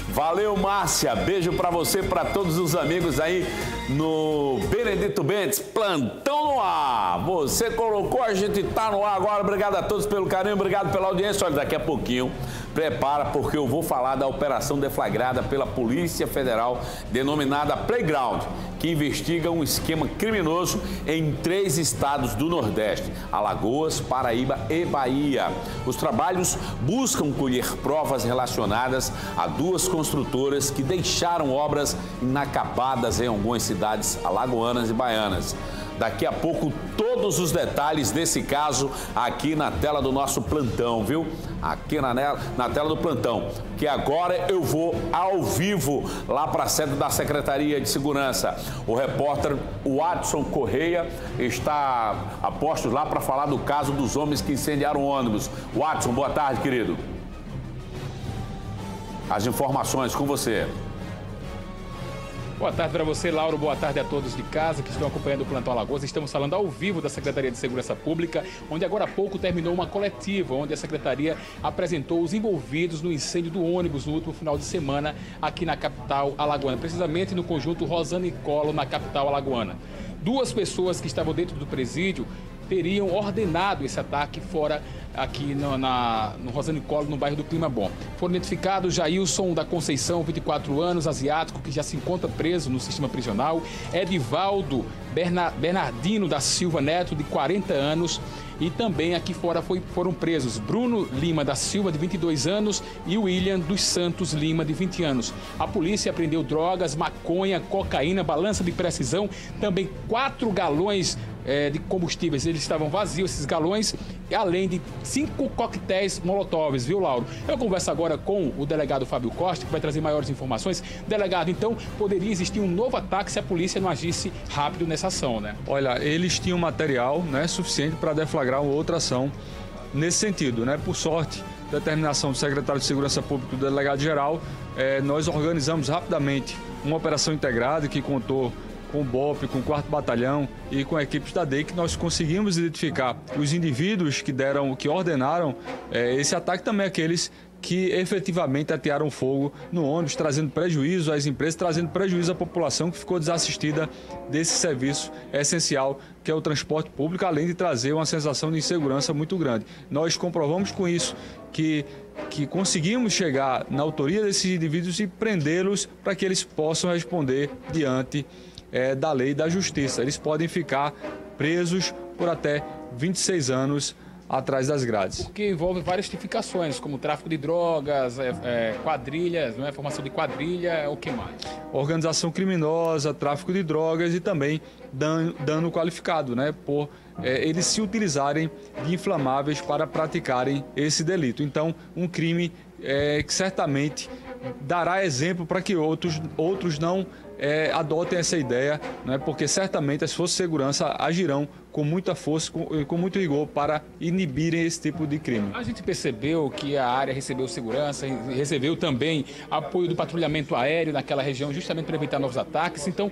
Valeu, Márcia. Beijo pra você, pra todos os amigos aí no Benedito Bentes, plantão no ar. Você colocou, a gente tá no ar agora. Obrigado a todos pelo carinho, obrigado pela audiência. Olha, daqui a pouquinho, prepara, porque eu vou falar da operação deflagrada pela Polícia Federal, denominada Playground, que investiga um esquema criminoso em 3 estados do Nordeste: Alagoas, Paraíba e Bahia. Os trabalhos buscam colher provas relacionadas a 2 construtoras que deixaram obras inacabadas em algumas cidades alagoanas e baianas. Daqui a pouco, todos os detalhes desse caso aqui na tela do nosso plantão, viu? Aqui na tela do plantão. Que agora eu vou ao vivo lá para a sede da Secretaria de Segurança. O repórter Watson Correia está a postos lá para falar do caso dos homens que incendiaram o ônibus. Watson, boa tarde, querido. As informações com você. Boa tarde para você, Lauro. Boa tarde a todos de casa que estão acompanhando o Plantão Alagoas. Estamos falando ao vivo da Secretaria de Segurança Pública, onde agora há pouco terminou uma coletiva, onde a Secretaria apresentou os envolvidos no incêndio do ônibus no último final de semana aqui na capital alagoana, precisamente no conjunto Rosana e Collor, na capital alagoana. 2 pessoas que estavam dentro do presídio teriam ordenado esse ataque fora aqui no Rosana e Collor, no bairro do Clima Bom. Foram identificados Jailson da Conceição, 24 anos, asiático, que já se encontra preso no sistema prisional, Edivaldo Bernardino da Silva Neto, de 40 anos, e também aqui fora foram presos Bruno Lima da Silva, de 22 anos, e William dos Santos Lima, de 20 anos. A polícia apreendeu drogas, maconha, cocaína, balança de precisão, também 4 galões de combustíveis. Eles estavam vazios, esses galões, além de 5 coquetéis molotovs, viu, Lauro? Eu converso agora com o delegado Fábio Costa, que vai trazer maiores informações. Delegado, então, poderia existir um novo ataque se a polícia não agisse rápido nessa ação, né? Olha, eles tinham material, né, suficiente para deflagrar uma outra ação nesse sentido, né? Por sorte, determinação do secretário de Segurança Pública e do delegado-geral, nós organizamos rapidamente uma operação integrada que contou com o BOP, com o 4º Batalhão e com equipes da DEIC, nós conseguimos identificar os indivíduos que ordenaram esse ataque, também aqueles que efetivamente atearam fogo no ônibus, trazendo prejuízo às empresas, trazendo prejuízo à população que ficou desassistida desse serviço essencial que é o transporte público, além de trazer uma sensação de insegurança muito grande. Nós comprovamos com isso que conseguimos chegar na autoria desses indivíduos e prendê-los para que eles possam responder diante da lei e da justiça. Eles podem ficar presos por até 26 anos atrás das grades. Porque envolve várias tipificações, como tráfico de drogas, quadrilhas, não é? Formação de quadrilha, o que mais? Organização criminosa, tráfico de drogas e também dano qualificado, né? Por eles se utilizarem de inflamáveis para praticarem esse delito. Então, um crime que certamente dará exemplo para que outros não adotem essa ideia, né? Porque certamente as forças de segurança agirão com muita força e com muito rigor para inibirem esse tipo de crime. A gente percebeu que a área recebeu segurança, recebeu também apoio do patrulhamento aéreo naquela região, justamente para evitar novos ataques. Então,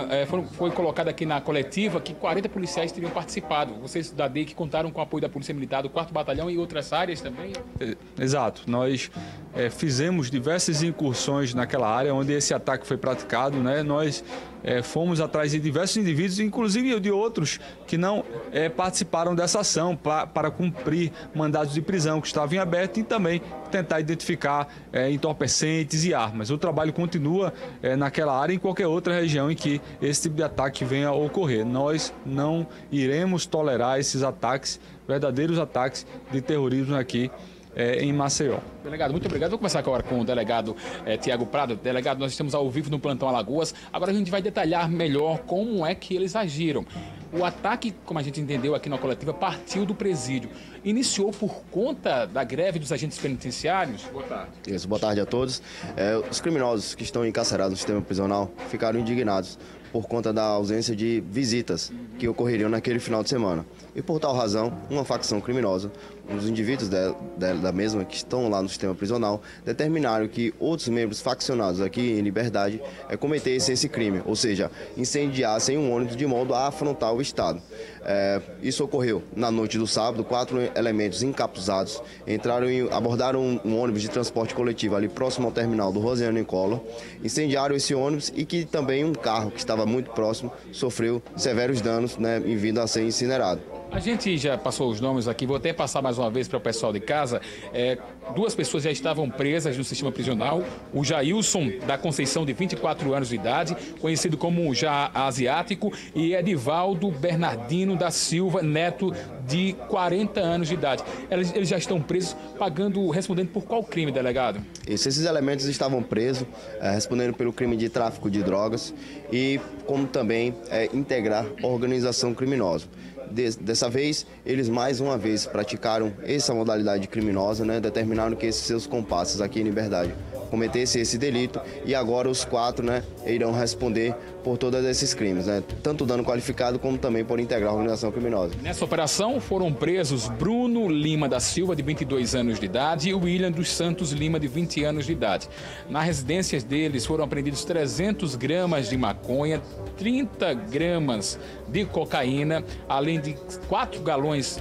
foi colocado aqui na coletiva que 40 policiais teriam participado. Vocês da DEIC contaram com o apoio da Polícia Militar, do 4º Batalhão e outras áreas também? Exato. Nós fizemos diversas incursões naquela área onde esse ataque foi praticado, né? Nós fomos atrás de diversos indivíduos, inclusive de outros que não participaram dessa ação para cumprir mandados de prisão que estavam em aberto e também tentar identificar entorpecentes e armas. O trabalho continua naquela área e em qualquer outra região em que esse tipo de ataque venha a ocorrer. Nós não iremos tolerar esses ataques, verdadeiros ataques de terrorismo aqui em Maceió. Delegado, muito obrigado. Vou começar agora com o delegado Tiago Prado. Delegado, nós estamos ao vivo no Plantão Alagoas. Agora a gente vai detalhar melhor como é que eles agiram. O ataque, como a gente entendeu aqui na coletiva, partiu do presídio. Iniciou por conta da greve dos agentes penitenciários? Boa tarde. Isso, boa tarde a todos. Os criminosos que estão encarcerados no sistema prisional ficaram indignados por conta da ausência de visitas que ocorreriam naquele final de semana. E por tal razão, uma facção criminosa, os indivíduos da mesma que estão lá no sistema prisional, determinaram que outros membros faccionados aqui em Liberdade cometessem esse crime, ou seja, incendiassem um ônibus de modo a afrontar o Estado. Isso ocorreu na noite do sábado. 4 elementos encapuzados abordaram um ônibus de transporte coletivo ali próximo ao terminal do Rosiane Collor, incendiaram esse ônibus e que também um carro que estava muito próximo sofreu severos danos, né, e vindo a ser incinerado. A gente já passou os nomes aqui, vou até passar mais uma vez para o pessoal de casa. 2 pessoas já estavam presas no sistema prisional. O Jailson da Conceição, de 24 anos de idade, conhecido como já asiático, e Edivaldo Bernardino da Silva Neto, de 40 anos de idade. Eles já estão presos, respondendo por qual crime, delegado? Esses elementos estavam presos, respondendo pelo crime de tráfico de drogas e como também integrar organização criminosa. Dessa vez, eles mais uma vez praticaram essa modalidade criminosa, né? Determinaram que esses seus compassos aqui em Liberdade cometessem esse delito e agora os 4, né, irão responder por todos esses crimes, né? Tanto dano qualificado como também por integrar a organização criminosa. Nessa operação foram presos Bruno Lima da Silva, de 22 anos de idade, e William dos Santos Lima, de 20 anos de idade. Na residência deles foram apreendidos 300 gramas de maconha, 30 gramas de cocaína, além de 4 galões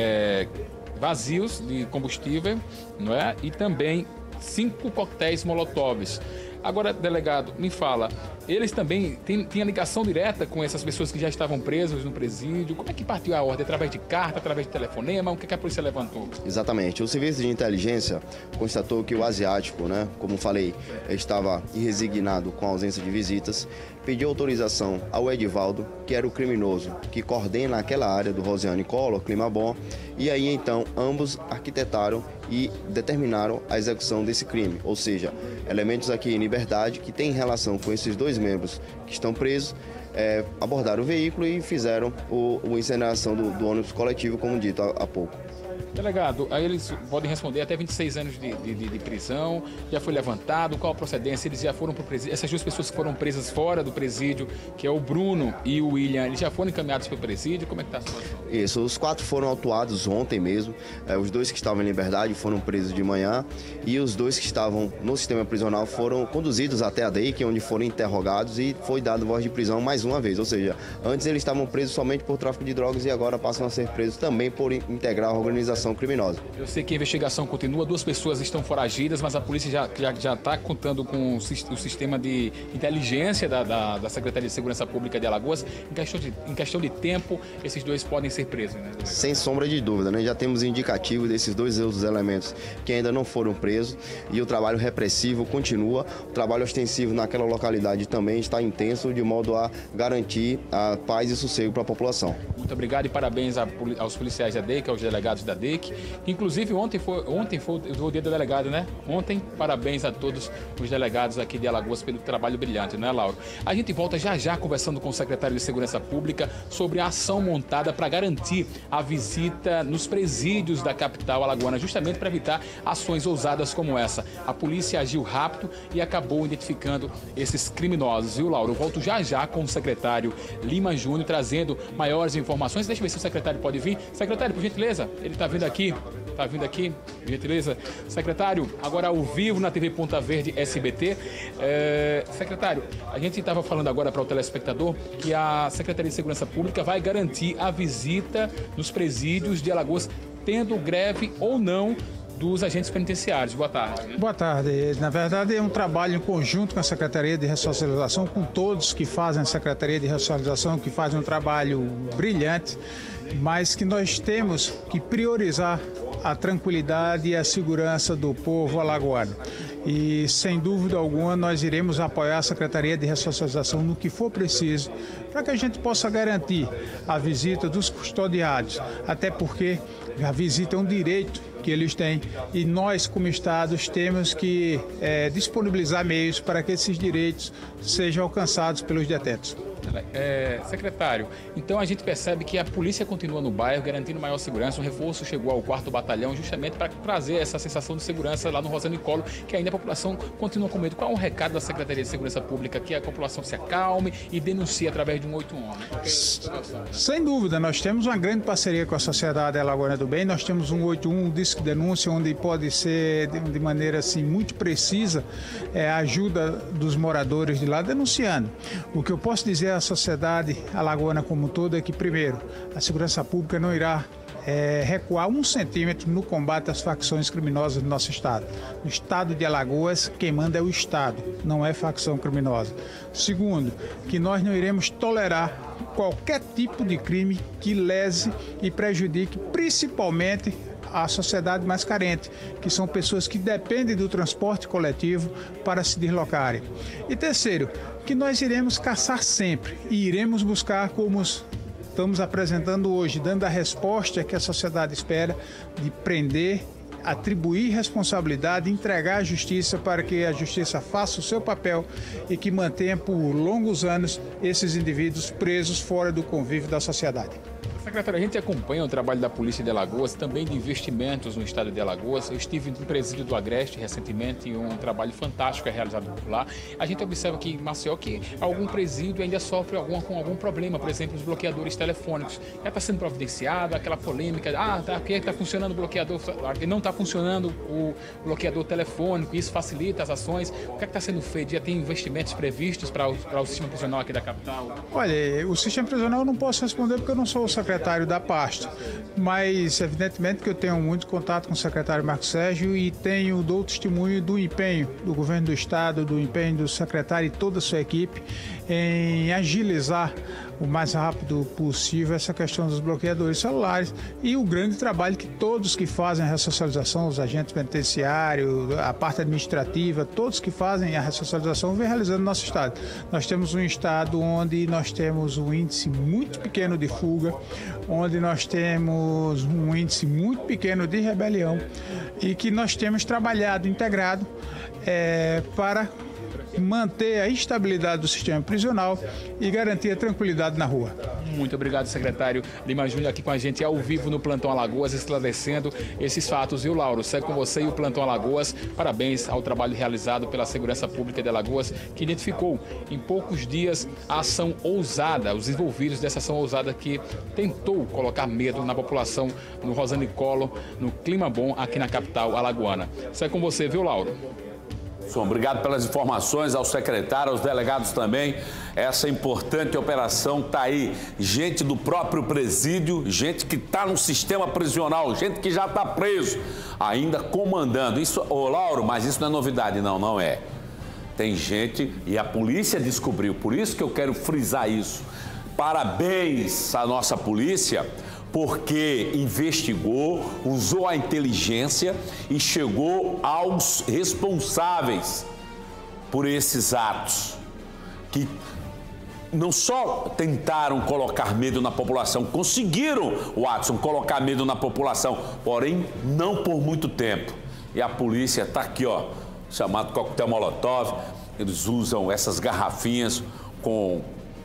vazios de combustível, não é? E também 5 coquetéis molotovs. Agora, delegado, me fala, eles também tinham ligação direta com essas pessoas que já estavam presas no presídio? Como é que partiu a ordem? Através de carta, através de telefonema? O que a polícia levantou? Exatamente. O serviço de inteligência constatou que o asiático, né, como falei, estava irresignado com a ausência de visitas, pediu autorização ao Edivaldo, que era o criminoso que coordena aquela área do Rosiane Collor, Clima Bom, e aí então ambos arquitetaram e determinaram a execução desse crime, ou seja, elementos aqui em Liberdade que têm relação com esses 2 membros que estão presos, abordaram o veículo e fizeram a incineração do ônibus coletivo, como dito há pouco. Delegado, aí eles podem responder até 26 anos de prisão, já foi levantado, qual a procedência? Eles já foram para o presídio, essas 2 pessoas que foram presas fora do presídio, que é o Bruno e o William, eles já foram encaminhados para o presídio, como é que está a situação? Isso, os 4 foram autuados ontem mesmo, os 2 que estavam em Liberdade foram presos de manhã e os 2 que estavam no sistema prisional foram conduzidos até a DEIC, onde foram interrogados e foi dado voz de prisão mais uma vez, ou seja, antes eles estavam presos somente por tráfico de drogas e agora passam a ser presos também por integrar a organização criminosa. Eu sei que a investigação continua, 2 pessoas estão foragidas, mas a polícia já está contando com o sistema de inteligência da Secretaria de Segurança Pública de Alagoas. Em questão de tempo, esses 2 podem ser presos, né? Sem sombra de dúvida, né? Já temos indicativo desses 2 outros elementos que ainda não foram presos e o trabalho repressivo continua. O trabalho ostensivo naquela localidade também está intenso, de modo a garantir a paz e sossego para a população. Muito obrigado e parabéns aos policiais da DEIC, aos delegados da DEIC. Inclusive, ontem foi o dia do delegado, né? Ontem, parabéns a todos os delegados aqui de Alagoas pelo trabalho brilhante, né, Lauro? A gente volta já conversando com o secretário de Segurança Pública sobre a ação montada para garantir a visita nos presídios da capital alagoana, justamente para evitar ações ousadas como essa. A polícia agiu rápido e acabou identificando esses criminosos, viu, Lauro? Eu volto já com o secretário Lima Júnior, trazendo maiores informações. Deixa eu ver se o secretário pode vir. Secretário, por gentileza, ele está vindo aqui. Tá vindo aqui, gentileza. Secretário, agora ao vivo na TV Ponta Verde SBT. Secretário, a gente estava falando agora para o telespectador que a Secretaria de Segurança Pública vai garantir a visita nos presídios de Alagoas, tendo greve ou não dos agentes penitenciários. Boa tarde. Boa tarde. Na verdade, é um trabalho em conjunto com a Secretaria de Ressocialização, com todos que fazem a Secretaria de Ressocialização, que fazem um trabalho brilhante, mas que nós temos que priorizar a tranquilidade e a segurança do povo alagoano. E, sem dúvida alguma, nós iremos apoiar a Secretaria de Ressocialização no que for preciso, para que a gente possa garantir a visita dos custodiados, até porque a visita é um direito que eles têm e nós, como Estados, temos que disponibilizar meios para que esses direitos sejam alcançados pelos detentos. Secretário, então a gente percebe que a polícia continua no bairro, garantindo maior segurança. Um reforço chegou ao 4º Batalhão justamente para trazer essa sensação de segurança lá no Rosane Collor, que ainda a população continua com medo. Qual é o recado da Secretaria de Segurança Pública? Que a população se acalme e denuncie através de um 181. Sem dúvida, nós temos uma grande parceria com a Sociedade Alagoana do Bem. Nós temos um 181, um disco de denúncia, onde pode ser de maneira assim muito precisa a ajuda dos moradores de lá denunciando. O que eu posso dizer à sociedade alagoana como um todo é que, primeiro, a segurança pública não irá recuar 1 centímetro no combate às facções criminosas do nosso estado. No estado de Alagoas, quem manda é o estado, não é facção criminosa. Segundo, que nós não iremos tolerar qualquer tipo de crime que lese e prejudique principalmente a sociedade mais carente, que são pessoas que dependem do transporte coletivo para se deslocarem. E terceiro, que nós iremos caçar sempre e iremos buscar, como estamos apresentando hoje, dando a resposta que a sociedade espera, de prender, atribuir responsabilidade, entregar à justiça para que a justiça faça o seu papel e que mantenha por longos anos esses indivíduos presos fora do convívio da sociedade. Secretário, a gente acompanha o trabalho da Polícia de Alagoas, também de investimentos no estado de Alagoas. Eu estive no presídio do Agreste recentemente e um trabalho fantástico é realizado por lá. A gente observa que em Maceió que algum presídio ainda sofre com algum problema, por exemplo, os bloqueadores telefônicos. Já está sendo providenciado, aquela polêmica, aqui está funcionando o bloqueador, não está funcionando o bloqueador telefônico, isso facilita as ações. O que é que está sendo feito? Já tem investimentos previstos para o sistema prisional aqui da capital? Olha, o sistema prisional eu não posso responder porque eu não sou o secretário da pasta, mas evidentemente que eu tenho muito contato com o secretário Marcos Sérgio e dou testemunho do empenho do governo do estado, do empenho do secretário e toda a sua equipe em agilizar o mais rápido possível essa questão dos bloqueadores celulares e o grande trabalho que todos que fazem a ressocialização, os agentes penitenciários, a parte administrativa, todos que fazem a ressocialização vem realizando no nosso estado. Nós temos um estado onde nós temos um índice muito pequeno de fuga, onde nós temos um índice muito pequeno de rebelião e que nós temos trabalhado integrado para manter a estabilidade do sistema prisional e garantir a tranquilidade na rua. Muito obrigado, secretário Lima Júnior, aqui com a gente ao vivo no Plantão Alagoas, esclarecendo esses fatos. Viu, Lauro? Segue com você e o Plantão Alagoas. Parabéns ao trabalho realizado pela Segurança Pública de Alagoas, que identificou em poucos dias a ação ousada, os envolvidos dessa ação ousada que tentou colocar medo na população no Rosane Collor, no Clima Bom, aqui na capital alagoana. Segue com você, viu, Lauro? Obrigado pelas informações ao secretário, aos delegados também. Essa importante operação está aí. Gente do próprio presídio, gente que está no sistema prisional, gente que já está preso, ainda comandando. Isso, Lauro, mas isso não é novidade, não é. Tem gente e a polícia descobriu, por isso que eu quero frisar isso. Parabéns à nossa polícia, porque investigou, usou a inteligência e chegou aos responsáveis por esses atos, que não só tentaram colocar medo na população, conseguiram, Watson, colocar medo na população, porém não por muito tempo. E a polícia está aqui, ó, chamado coquetel Molotov, eles usam essas garrafinhas com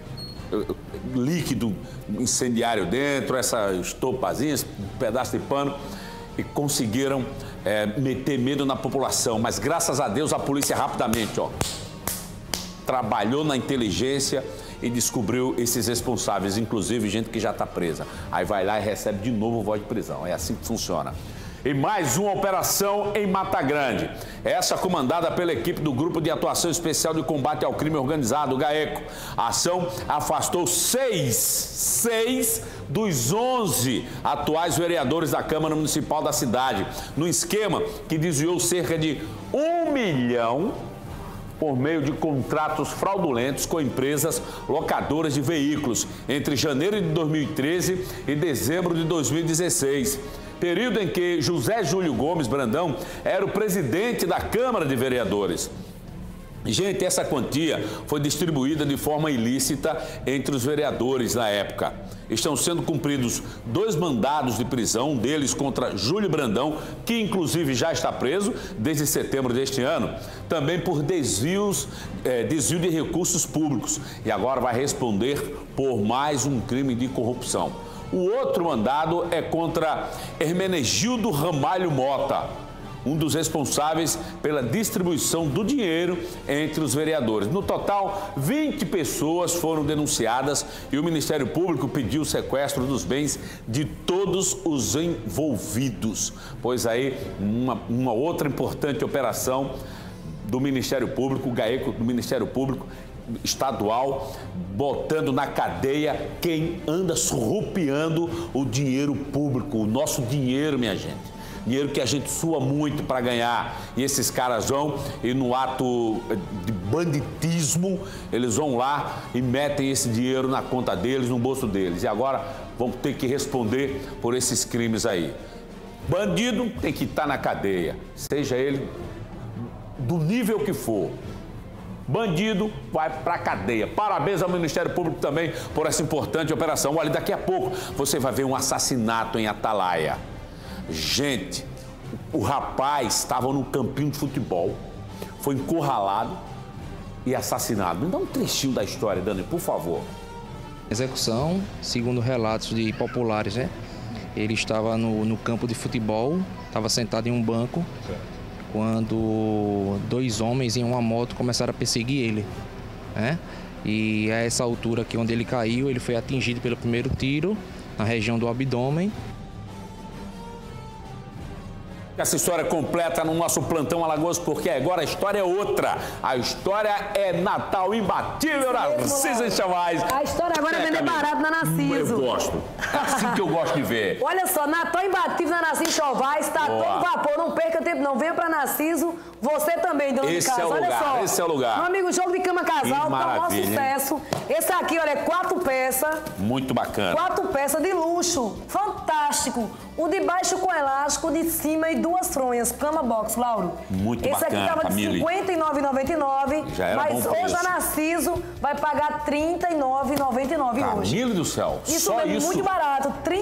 líquido incendiário dentro, essa estopazinha, esse pedaço de pano, e conseguiram meter medo na população. Mas graças a Deus a polícia rapidamente, ó, trabalhou na inteligência e descobriu esses responsáveis, inclusive gente que já está presa. Aí vai lá e recebe de novo voz de prisão. É assim que funciona. E mais uma operação em Mata Grande. Essa comandada pela equipe do Grupo de Atuação Especial de Combate ao Crime Organizado, o GAECO. A ação afastou seis dos 11 atuais vereadores da Câmara Municipal da cidade, no esquema que desviou cerca de 1 milhão por meio de contratos fraudulentos com empresas locadoras de veículos entre janeiro de 2013 e dezembro de 2016. Período em que José Júlio Gomes Brandão era o presidente da Câmara de Vereadores. Gente, essa quantia foi distribuída de forma ilícita entre os vereadores na época. Estão sendo cumpridos 2 mandados de prisão, um deles contra Júlio Brandão, que inclusive já está preso desde setembro deste ano, também por desvio de recursos públicos, e agora vai responder por mais um crime de corrupção. O outro mandado é contra Hermenegildo Ramalho Mota, um dos responsáveis pela distribuição do dinheiro entre os vereadores. No total, 20 pessoas foram denunciadas e o Ministério Público pediu o sequestro dos bens de todos os envolvidos. Pois aí, uma outra importante operação do Ministério Público, o GAECO do Ministério Público Estadual, botando na cadeia quem anda surrupiando o dinheiro público, o nosso dinheiro, minha gente. Dinheiro que a gente sua muito para ganhar. E esses caras vão e no ato de banditismo, eles vão lá e metem esse dinheiro na conta deles, no bolso deles. E agora vão ter que responder por esses crimes aí. Bandido tem que estar na cadeia, seja ele do nível que for. Bandido vai para a cadeia. Parabéns ao Ministério Público também por essa importante operação. Olha, daqui a pouco você vai ver um assassinato em Atalaia. Gente, o rapaz estava num campinho de futebol, foi encurralado e assassinado. Me dá um trechinho da história, Dani, por favor. Execução, segundo relatos de populares, né? Ele estava no campo de futebol, estava sentado em um banco, quando 2 homens em uma moto começaram a perseguir ele, né? E a essa altura aqui onde ele caiu, ele foi atingido pelo primeiro tiro na região do abdômen. Essa história completa no nosso Plantão Alagoas, porque agora a história é outra. A história é Natal imbatível, Narciso Enxovais. A história agora é vender barato na Narciso. Eu gosto. É assim que eu gosto de ver. Olha só, Natal imbatível na Narciso Enxovais, tá todo vapor, não perca tempo não. Venha pra Narciso, você também, dona de casa. Olha só. Esse é o lugar. Meu amigo, jogo de cama casal, tá um maior sucesso. Esse aqui, olha, é 4 peças. Muito bacana. 4 peças de luxo, fantástico. O de baixo com elástico, o de cima e 2 fronhas, cama box, Lauro. Muito esse bacana, aqui tava de R$ 59,99. Já era mas bom hoje a Narciso vai pagar R$ 39,99 hoje. Camille do céu. Isso só mesmo, isso. muito barato. R$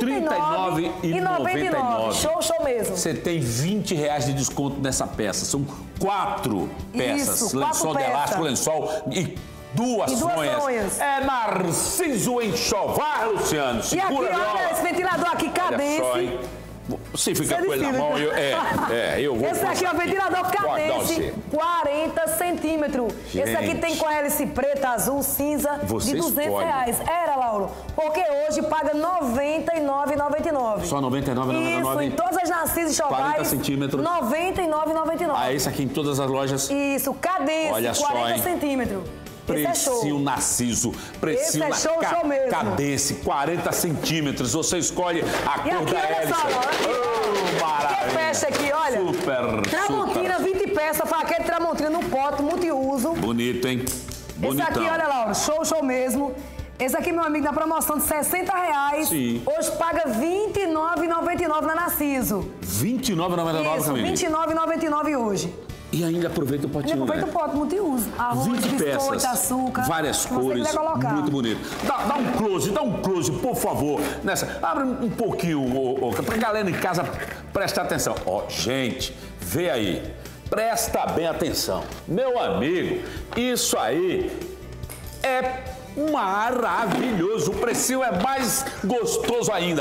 39,99. Show mesmo. Você tem R$20 de desconto nessa peça. São 4 peças. Isso, 4 lençol de elástico, lençol e 2 fronhas. É Narciso Enxovais, Luciano. Segura, e aqui, olha, esse ventilador aqui, Cadence. Você fica com ele na mão, eu vou. Esse aqui é o ventilador Cadence, 40 centímetros. Esse aqui tem com hélice preta, azul, cinza, de R$200. Era, Lauro, porque hoje paga R$ 99,99. Só R$ 99,99? Isso, em todas as Narciso Enxovais. 40 centímetros. R$ 99,99. Ah, esse aqui em todas as lojas? Isso, Cadence, olha 40 só, centímetros. Precinho Narciso, precinho esse é show mesmo. Cadence, 40 centímetros. Você escolhe a cor da hélice. Maravilha. Que peça aqui, olha. Tramontina, 20 peças, faquete Tramontina no pote, multiuso. Bonito, hein? Bonitão. Esse aqui, olha, Laura, show mesmo. Esse aqui, meu amigo, na promoção de R$60. Sim. Hoje paga R$ 29,99 na Narciso. R$ 29,99, Camille? Isso, R$ 29,99 hoje. E ainda aproveita o potinho, aproveita o pote multiuso. Arroz, 20 biscoito, peças, açúcar. várias cores, muito bonito. Dá um close, por favor. Nessa, abre um pouquinho, pra galera em casa prestar atenção. Gente, vê aí, presta bem atenção. Meu amigo, isso aí é maravilhoso. O precinho é mais gostoso ainda.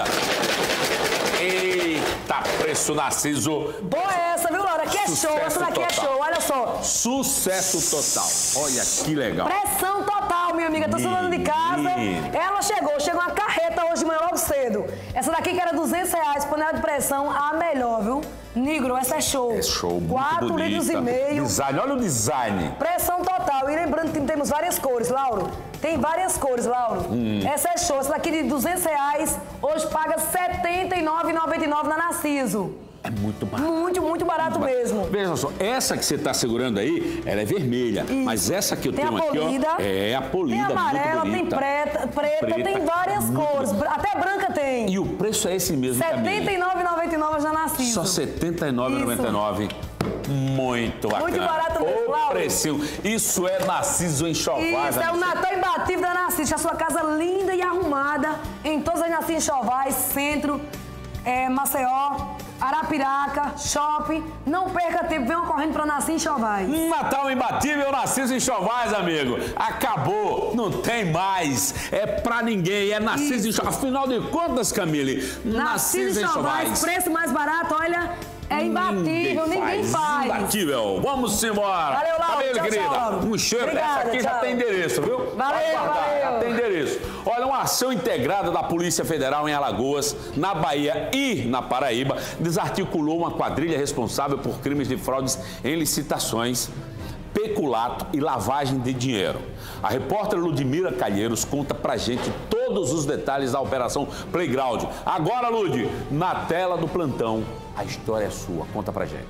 Eita, preço Narciso. Boa essa, viu, Laura? Aqui é show, essa daqui é show, olha só. Sucesso total. Olha que legal. Pressão total, minha amiga. Tô falando de casa. Ela chegou uma carreta hoje de manhã logo cedo. Essa daqui que era R$200, panela de pressão, a melhor, viu? Negro, essa é show. É show, muito 4,5 litros. Design, olha o design. Pressão total. E lembrando que temos várias cores, Lauro. Tem várias cores, Lauro. Essa é show. Essa daqui de R$200, hoje paga R$ 79,99 na Narciso. É muito barato. Muito barato mesmo. Veja só, essa que você está segurando aí, ela é vermelha. Isso. Mas essa que eu tenho aqui, ó, é a polida. Tem amarela, muito bonita. Tem preta, tem várias cores. Até branca tem. E o preço é esse mesmo, R$ 79,99 na Narciso. Só R$ 79,99. Muito bacana. Muito barato mesmo, Lauro. Precinho. Isso é Narciso Enxovais. Isso, é o Natal imbatível da Narciso. A sua casa linda e arrumada em todas as Narciso Enxovais, Centro, Maceió, Arapiraca, Shopping. Não perca tempo, venham correndo para Narciso Enxovais. Natal imbatível, Narciso Enxovais, amigo. Acabou, não tem mais. É pra ninguém, é Narciso Enxovais. Afinal de contas, Camille, Narciso Enxovais. Preço mais barato, olha... É imbatível, ninguém faz. Imbatível. Vamos embora. Valeu, Lauro. Valeu, tchau, querida. Tchau, Um cheiro. Essa aqui já tem endereço, viu? Valeu, já tem endereço. Olha, uma ação integrada da Polícia Federal em Alagoas, na Bahia e na Paraíba, desarticulou uma quadrilha responsável por crimes de fraudes em licitações, peculato e lavagem de dinheiro. A repórter Ludmila Calheiros conta pra gente todos os detalhes da Operação Playground. Agora, Lud, na tela do plantão, a história é sua. Conta pra gente.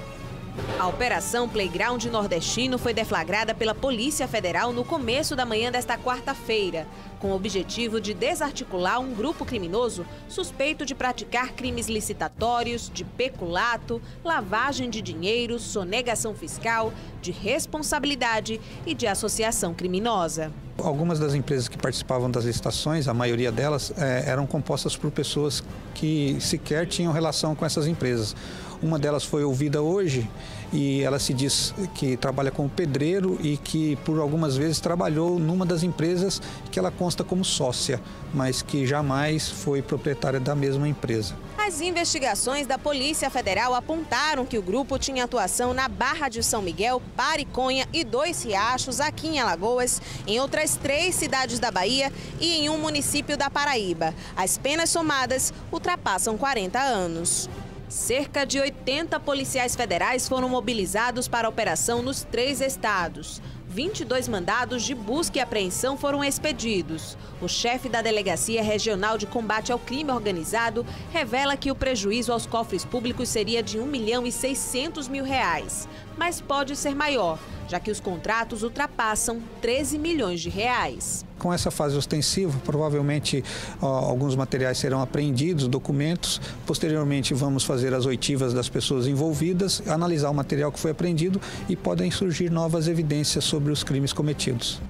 A Operação Playground Nordestino foi deflagrada pela Polícia Federal no começo da manhã desta quarta-feira, com o objetivo de desarticular um grupo criminoso suspeito de praticar crimes licitatórios, de peculato, lavagem de dinheiro, sonegação fiscal, de responsabilidade e de associação criminosa. Algumas das empresas que participavam das licitações, a maioria delas, eram compostas por pessoas que sequer tinham relação com essas empresas. Uma delas foi ouvida hoje e ela se diz que trabalha como pedreiro e que por algumas vezes trabalhou numa das empresas que ela consta como sócia, mas que jamais foi proprietária da mesma empresa. As investigações da Polícia Federal apontaram que o grupo tinha atuação na Barra de São Miguel, Pariconha e 2 Riachos, aqui em Alagoas, em outras 3 cidades da Bahia e em um município da Paraíba. As penas somadas ultrapassam 40 anos. Cerca de 80 policiais federais foram mobilizados para a operação nos 3 estados. 22 mandados de busca e apreensão foram expedidos. O chefe da Delegacia Regional de Combate ao Crime Organizado revela que o prejuízo aos cofres públicos seria de R$ 1.600.000, mas pode ser maior, já que os contratos ultrapassam 13 milhões de reais. Com essa fase ostensiva, provavelmente alguns materiais serão apreendidos, documentos. Posteriormente, vamos fazer as oitivas das pessoas envolvidas, analisar o material que foi apreendido e podem surgir novas evidências sobre os crimes cometidos.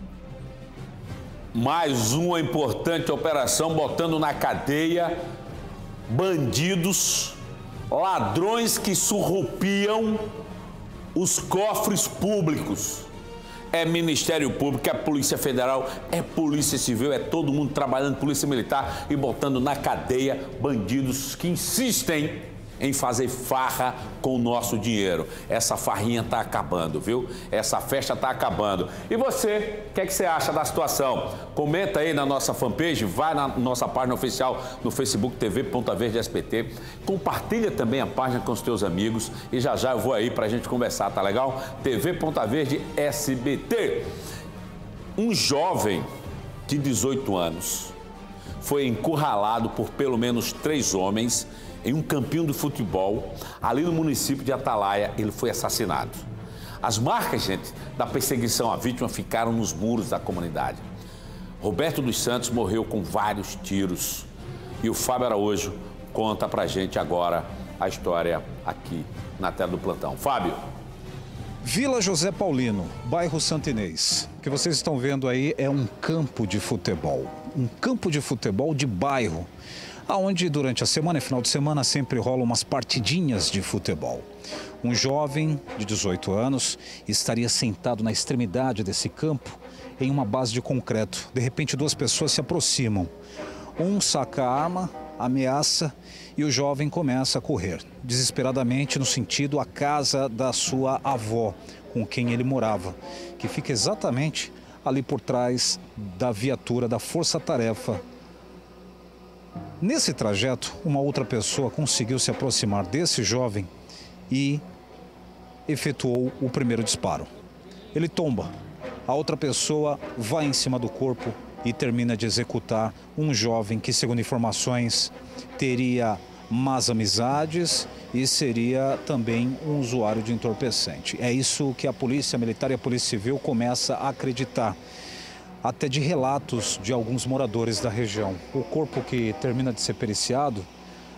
Mais uma importante operação botando na cadeia bandidos, ladrões que surrupiam os cofres públicos. É Ministério Público, é Polícia Federal, é Polícia Civil, é todo mundo trabalhando, Polícia Militar e botando na cadeia bandidos que insistem em fazer farra com o nosso dinheiro. Essa farrinha tá acabando, viu? Essa festa tá acabando. E você, o que é que você acha da situação? Comenta aí na nossa fanpage, vai na nossa página oficial no Facebook TV Ponta Verde SBT. Compartilha também a página com os teus amigos e já eu vou aí pra gente conversar, tá legal? TV Ponta Verde SBT. Um jovem de 18 anos foi encurralado por pelo menos 3 homens em um campinho de futebol, ali no município de Atalaia. Ele foi assassinado. As marcas, gente, da perseguição à vítima ficaram nos muros da comunidade. Roberto dos Santos morreu com vários tiros. E o Fábio Araújo conta pra gente agora a história aqui na tela do plantão. Fábio. Vila José Paulino, bairro Santo Inês. O que vocês estão vendo aí é um campo de futebol. Um campo de futebol de bairro, onde durante a semana e final de semana sempre rolam umas partidinhas de futebol. Um jovem de 18 anos estaria sentado na extremidade desse campo em uma base de concreto. De repente 2 pessoas se aproximam. Um saca a arma, ameaça e o jovem começa a correr desesperadamente no sentido à casa da sua avó, com quem ele morava, que fica exatamente ali por trás da viatura da Força-Tarefa. Nesse trajeto, uma outra pessoa conseguiu se aproximar desse jovem e efetuou o primeiro disparo. Ele tomba. A outra pessoa vai em cima do corpo e termina de executar um jovem que, segundo informações, teria más amizades e seria também um usuário de entorpecente. É isso que a Polícia Militar e a Polícia Civil começa a acreditar, até de relatos de alguns moradores da região. O corpo que termina de ser periciado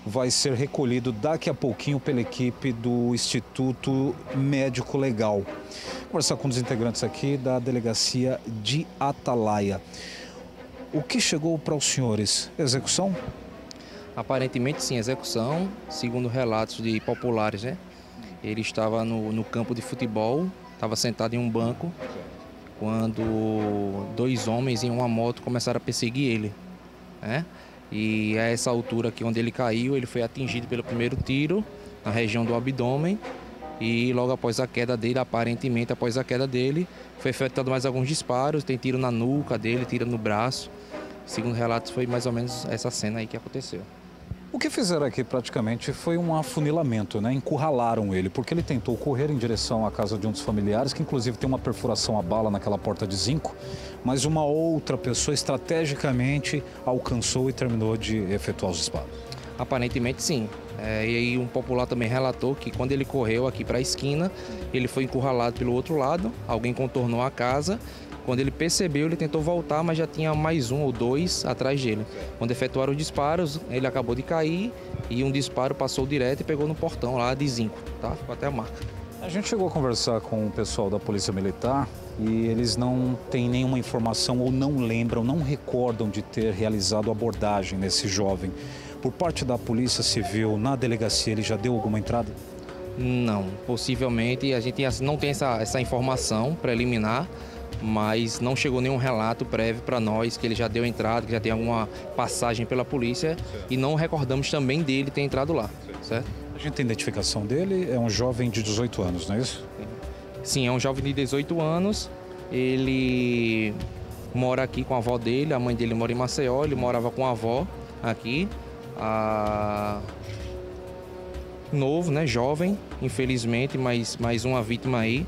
vai ser recolhido daqui a pouquinho pela equipe do Instituto Médico Legal. Vou conversar com um dos integrantes aqui da delegacia de Atalaia. O que chegou para os senhores? Execução? Aparentemente sim, execução, segundo relatos de populares, né? Ele estava no campo de futebol, estava sentado em um banco, quando dois homens em uma moto começaram a perseguir ele, né? E a essa altura aqui onde ele caiu, ele foi atingido pelo primeiro tiro na região do abdômen e logo após a queda dele, aparentemente após a queda dele, foi efetuado mais alguns disparos, tem tiro na nuca dele, tiro no braço. Segundo relatos, foi mais ou menos essa cena aí que aconteceu. O que fizeram aqui praticamente foi um afunilamento, né? Encurralaram ele, porque ele tentou correr em direção à casa de um dos familiares, que inclusive tem uma perfuração a bala naquela porta de zinco, mas uma outra pessoa estrategicamente alcançou e terminou de efetuar os disparos. Aparentemente sim. E aí um popular também relatou que quando ele correu aqui para a esquina, ele foi encurralado pelo outro lado, alguém contornou a casa. Quando ele percebeu, ele tentou voltar, mas já tinha mais um ou dois atrás dele. Quando efetuaram os disparos, ele acabou de cair e um disparo passou direto e pegou no portão lá de zinco, tá? Ficou até a marca. A gente chegou a conversar com o pessoal da Polícia Militar e eles não têm nenhuma informação ou não lembram, não recordam de ter realizado abordagem nesse jovem. Por parte da Polícia Civil, na delegacia, ele já deu alguma entrada? Não, possivelmente a gente não tem essa informação preliminar, mas não chegou nenhum relato prévio para nós que ele já deu entrada, que já tem alguma passagem pela polícia e não recordamos também dele ter entrado lá, certo? A gente tem identificação dele, é um jovem de 18 anos, não é isso? Sim, é um jovem de 18 anos, ele mora aqui com a avó dele, a mãe dele mora em Maceió, ele morava com a avó aqui, novo, né, jovem, infelizmente, mas mais uma vítima aí.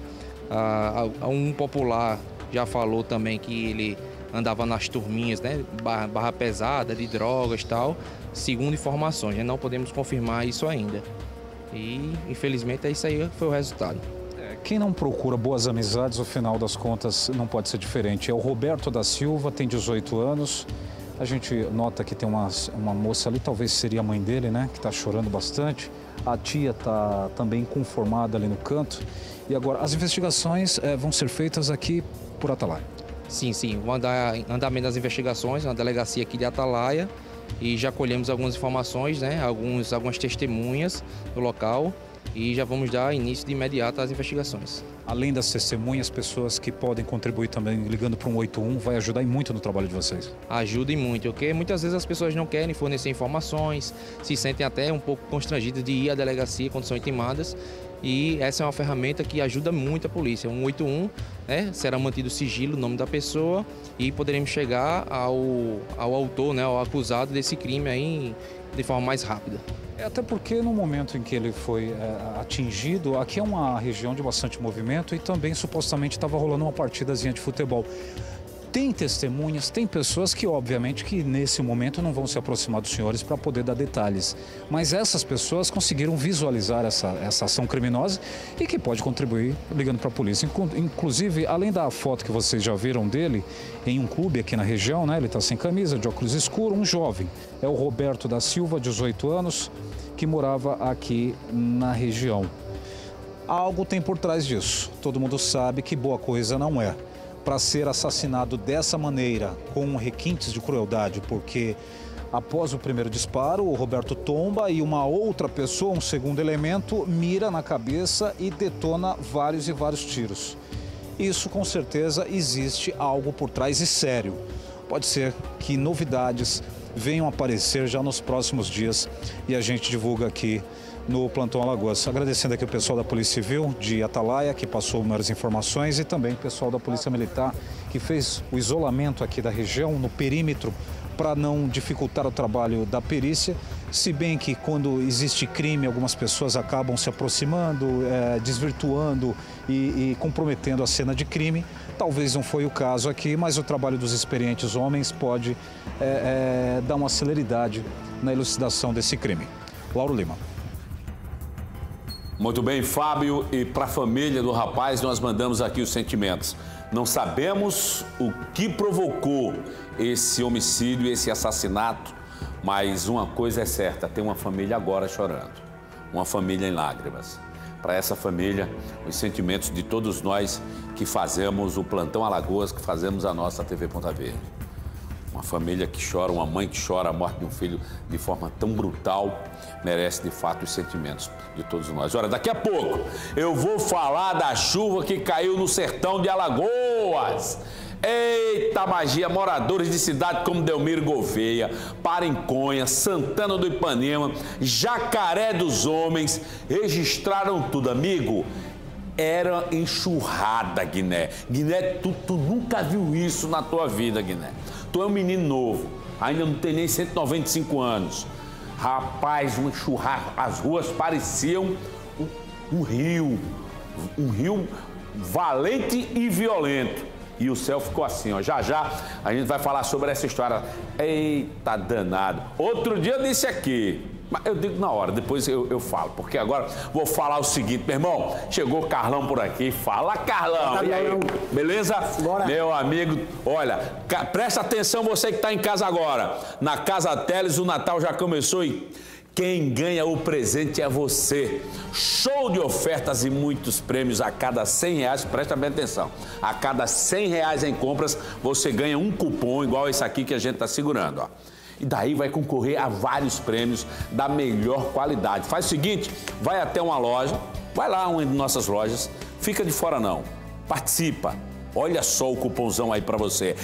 Um popular já falou também que ele andava nas turminhas, né, barra pesada, de drogas e tal, segundo informações, né, não podemos confirmar isso ainda. E, infelizmente, isso aí foi o resultado. Quem não procura boas amizades, no final das contas, não pode ser diferente. É o Roberto da Silva, tem 18 anos. A gente nota que tem uma moça ali, talvez seria a mãe dele, né, que está chorando bastante. A tia está também inconformada ali no canto. E agora, as investigações vão ser feitas aqui por Atalaia? Sim, o andamento das investigações na delegacia aqui de Atalaia e já colhemos algumas informações, né, algumas testemunhas do local e já vamos dar início de imediato às investigações. Além das testemunhas, pessoas que podem contribuir também ligando para o 181, vai ajudar muito no trabalho de vocês? Ajuda muito, porque muitas vezes as pessoas não querem fornecer informações, se sentem até um pouco constrangidas de ir à delegacia quando são intimadas. E essa é uma ferramenta que ajuda muito a polícia. 181, né, será mantido o sigilo, o nome da pessoa e poderemos chegar ao autor, né, ao acusado desse crime aí de forma mais rápida. Até porque no momento em que ele foi atingido, aqui é uma região de bastante movimento e também supostamente estava rolando uma partidazinha de futebol. Tem testemunhas, tem pessoas que obviamente que nesse momento não vão se aproximar dos senhores para poder dar detalhes. Mas essas pessoas conseguiram visualizar essa ação criminosa e que pode contribuir ligando para a polícia. Inclusive, além da foto que vocês já viram dele em um clube aqui na região, né? Ele está sem camisa, de óculos escuros, um jovem. É o Roberto da Silva, 18 anos, que morava aqui na região. Algo tem por trás disso. Todo mundo sabe que boa coisa não é. Para ser assassinado dessa maneira, com requintes de crueldade, porque após o primeiro disparo, o Roberto tomba e uma outra pessoa, um segundo elemento, mira na cabeça e detona vários e vários tiros. Isso, com certeza, existe algo por trás e sério. Pode ser que novidades venham aparecer já nos próximos dias e a gente divulga aqui no Plantão Alagoas. Agradecendo aqui o pessoal da Polícia Civil de Atalaia, que passou maiores informações, e também o pessoal da Polícia Militar, que fez o isolamento aqui da região, no perímetro, para não dificultar o trabalho da perícia, se bem que quando existe crime, algumas pessoas acabam se aproximando, desvirtuando e comprometendo a cena de crime. Talvez não foi o caso aqui, mas o trabalho dos experientes homens pode dar uma celeridade na elucidação desse crime. Lauro Lima. Muito bem, Fábio, e para a família do rapaz nós mandamos aqui os sentimentos. Não sabemos o que provocou esse homicídio, esse assassinato Mas uma coisa é certa, tem uma família agora chorando, uma família em lágrimas. Para essa família, os sentimentos de todos nós que fazemos o Plantão Alagoas, que fazemos a nossa TV Ponta Verde. Uma família que chora, uma mãe que chora a morte de um filho de forma tão brutal, merece de fato os sentimentos de todos nós. Olha, daqui a pouco eu vou falar da chuva que caiu no sertão de Alagoas. Eita magia, moradores de cidades como Delmiro Gouveia, Parinconha, Santana do Ipanema, Jacaré dos Homens, registraram tudo, amigo. Era enxurrada, Guiné. Guiné, tu nunca viu isso na tua vida, Guiné. Tu é um menino novo, ainda não tem nem 195 anos. Rapaz, uma enxurrada, as ruas pareciam um rio valente e violento. E o céu ficou assim, ó. Já a gente vai falar sobre essa história. Eita danado. Outro dia eu disse aqui, mas eu digo na hora, depois eu falo, porque agora vou falar o seguinte, meu irmão, chegou o Carlão por aqui, fala Carlão, e aí, beleza? Bora. Meu amigo, olha, presta atenção você que está em casa agora, na Casa Teles o Natal já começou e quem ganha o presente é você. Show de ofertas e muitos prêmios a cada R$100, presta bem atenção, a cada R$100 em compras você ganha um cupom igual esse aqui que a gente está segurando, ó. E daí vai concorrer a vários prêmios da melhor qualidade. Faz o seguinte, vai até uma loja, vai lá uma de nossas lojas, fica de fora não, participa. Olha só o cupomzão aí pra você.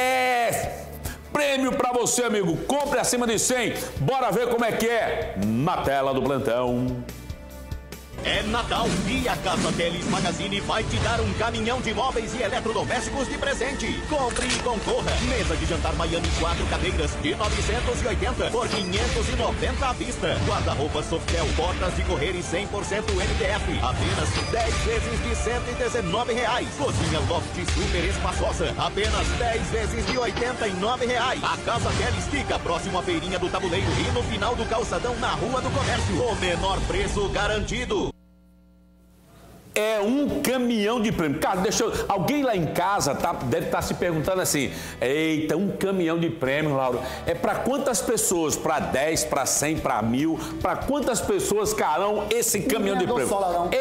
Prêmio pra você, amigo, compre acima de 100. Bora ver como é que é na tela do plantão. É Natal e a Casa Teles Magazine vai te dar um caminhão de móveis e eletrodomésticos de presente. Compre e concorra. Mesa de jantar Miami 4 cadeiras de 980 por 590 à vista. Guarda-roupa Softel, portas de correr e 100% MDF. Apenas 10 vezes de R$119. Cozinha Loft super espaçosa. Apenas 10 vezes de R$89. A Casa Teles fica próximo à feirinha do Tabuleiro e no final do calçadão na Rua do Comércio. O menor preço garantido. É um caminhão de prêmio. Cara, alguém lá em casa deve estar se perguntando assim, eita, um caminhão de prêmio, Lauro, é para quantas pessoas? Para 10, para 100, para 1000? Para quantas pessoas, Carlão, esse caminhão de prêmio?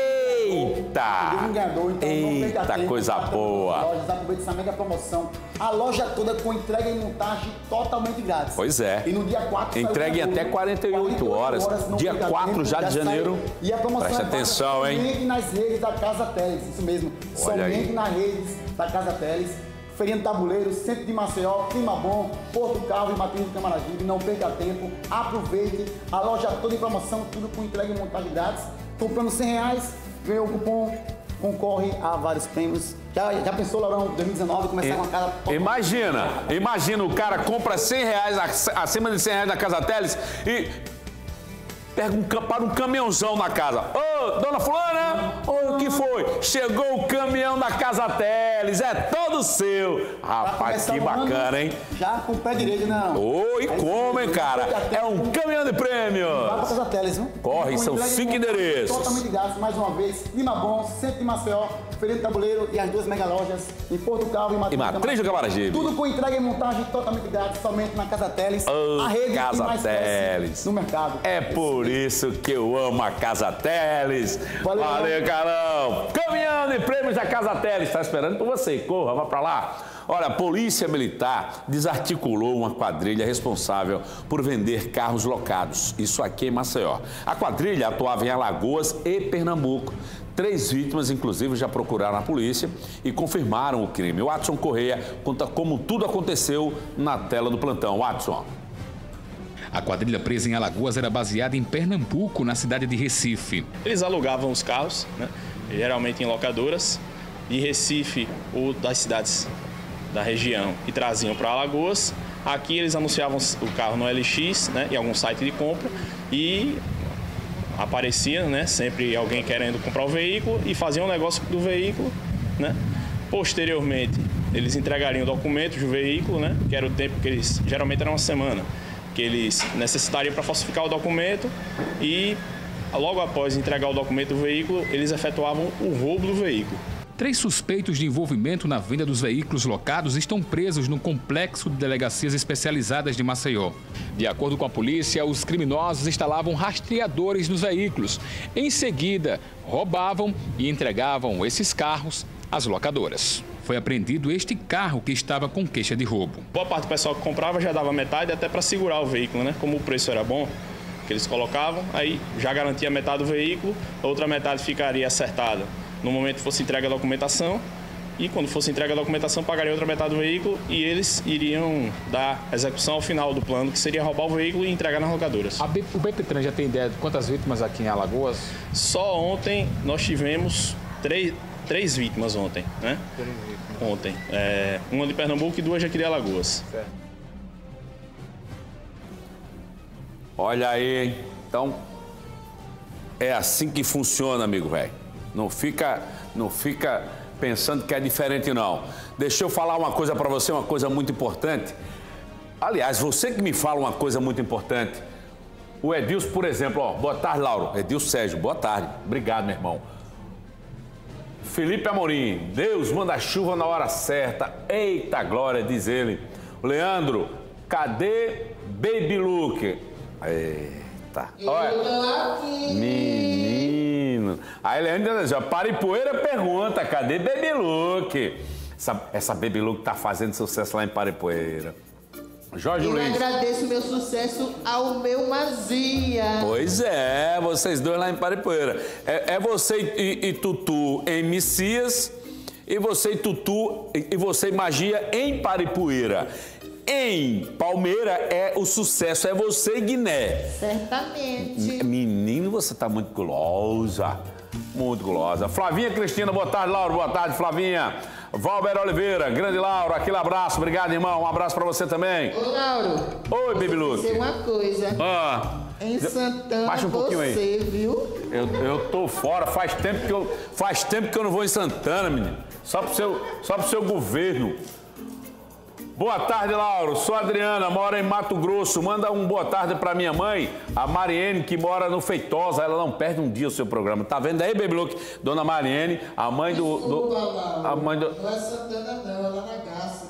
Eita! Eita, coisa boa! Aproveita essa mega promoção. A loja toda com entrega e montagem totalmente grátis. Pois é. E no dia 4... Entrega em até 48 horas. Dia 4 já de janeiro. E a promoção presta atenção, hein? Somente nas redes da Casa Teles. Isso mesmo. Olha somente aí. nas redes da Casa Teles. Feirinha do Tabuleiro, Centro de Maceió, Clima Bom, Porto Calvo e Matriz do Camaragibe. Não perca tempo. Aproveite. A loja toda em promoção. Tudo com entrega e montagem grátis. Comprando R$100, ganhou o cupom. Concorre a vários prêmios. Já pensou, Laurão, 2019, começar com a casa... Imagina, o cara compra R$100, acima de R$100 na Casa Teles e pega para um caminhãozão na casa. Ô, dona fulana, o que foi? Chegou o caminhão da Casa Teles, é todo seu. Rapaz, que bacana, hein? Já com o pé direito, não. Oi, como, hein, cara? É um caminhão de prêmios. Vai pra Casa Teles, viu? Corre, são 5 endereços. Totalmente grátis, mais uma vez. Clima Bom, Centro de Maceió, Feirinha do Tabuleiro e as duas mega lojas em Porto Calvo e Matriz do Camaragibe. Tudo com entrega e montagem totalmente grátis, somente na Casa Teles. A rede Casa que mais Teles no mercado. É por isso que eu amo a Casa Teles. Valeu, Carlão. Caminhão de prêmios da Casa Teles. Está esperando por você. Corra, vá para lá. Olha, a Polícia Militar desarticulou uma quadrilha responsável por vender carros locados. Isso aqui em Maceió. A quadrilha atuava em Alagoas e Pernambuco. 3 vítimas, inclusive, já procuraram a polícia e confirmaram o crime. O Watson Correia conta como tudo aconteceu na tela do plantão. Watson. A quadrilha presa em Alagoas era baseada em Pernambuco, na cidade de Recife. Eles alugavam os carros, né, geralmente em locadoras, de Recife ou das cidades da região, e traziam para Alagoas. Aqui eles anunciavam o carro no LX, né, em algum site de compra, e aparecia, né, sempre alguém querendo comprar o veículo e faziam um negócio do veículo, né. Posteriormente, eles entregariam documentos do veículo, né, que era o tempo que eles, geralmente era uma semana, que eles necessitariam para falsificar o documento, e logo após entregar o documento do veículo, eles efetuavam o roubo do veículo. 3 suspeitos de envolvimento na venda dos veículos locados estão presos no complexo de delegacias especializadas de Maceió. De acordo com a polícia, os criminosos instalavam rastreadores nos veículos. Em seguida, roubavam e entregavam esses carros às locadoras. Foi apreendido este carro que estava com queixa de roubo. Boa parte do pessoal que comprava já dava metade até para segurar o veículo, né? Como o preço era bom, que eles colocavam, aí já garantia metade do veículo, a outra metade ficaria acertada no momento que fosse entregue a documentação, e quando fosse entregue a documentação pagaria outra metade do veículo e eles iriam dar execução ao final do plano, que seria roubar o veículo e entregar nas locadoras. O BPTran já tem ideia de quantas vítimas aqui em Alagoas? Só ontem nós tivemos três vítimas ontem, né? Ontem. Uma de Pernambuco e 2 aqui de Alagoas. Certo. Olha aí, hein? Então, é assim que funciona, amigo velho. Não fica pensando que é diferente, não. Deixa eu falar uma coisa pra você, uma coisa muito importante. Aliás, você que me fala uma coisa muito importante. O Edilson, por exemplo, ó, boa tarde, Lauro. Edilson Sérgio, boa tarde. Obrigado, meu irmão. Felipe Amorim, Deus manda chuva na hora certa. Eita glória, diz ele. Leandro, cadê Baby Luke? Eita. Olha. Menino. Aí Leandro diz, ó, Paripoeira pergunta, cadê Baby Luke? Essa Baby Luke tá fazendo sucesso lá em Paripoeira. Jorge Luiz. Eu agradeço meu sucesso ao meu Mazia. Pois é, vocês dois lá em Paripoeira. É você e Tutu em Messias, e você e Tutu e você e Magia em Paripoeira. Em Palmeira o sucesso é você e Guiné. Certamente. Menino, você tá muito gulosa. Muito gulosa. Flavinha Cristina, boa tarde, Lauro. Boa tarde, Flavinha. Valber Oliveira, grande Lauro, aquele abraço. Obrigado, irmão. Um abraço pra você também. Ô, Lauro. Oi, Baby Luke. Vou dizer uma coisa. Em Santana, baixa um pouquinho você, aí. Viu? Eu tô fora. Faz tempo que eu não vou em Santana, menino. Só pro seu governo. Boa tarde, Lauro. Sou a Adriana, moro em Mato Grosso. Manda um boa tarde pra minha mãe, a Mariene, que mora no Feitosa. Ela não perde um dia o seu programa. Tá vendo aí, Baby Luke? Dona Mariene, a mãe do... A mãe do... Não é Santana, não. É lá na Gaça.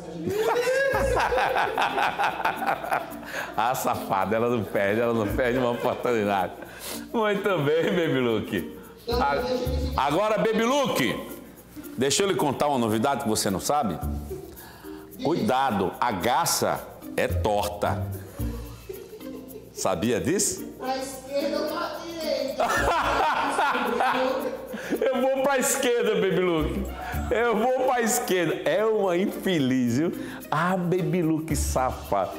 Ah, safada. Ela não perde uma oportunidade. Muito bem, Baby Luke. Agora, Baby Luke, deixa eu lhe contar uma novidade que você não sabe. Cuidado, a gaça é torta. Sabia disso? Pra esquerda ou pra direita? Eu vou pra esquerda, Baby Luke. Eu vou pra esquerda. É uma infeliz, viu? Ah, Baby Luke safado.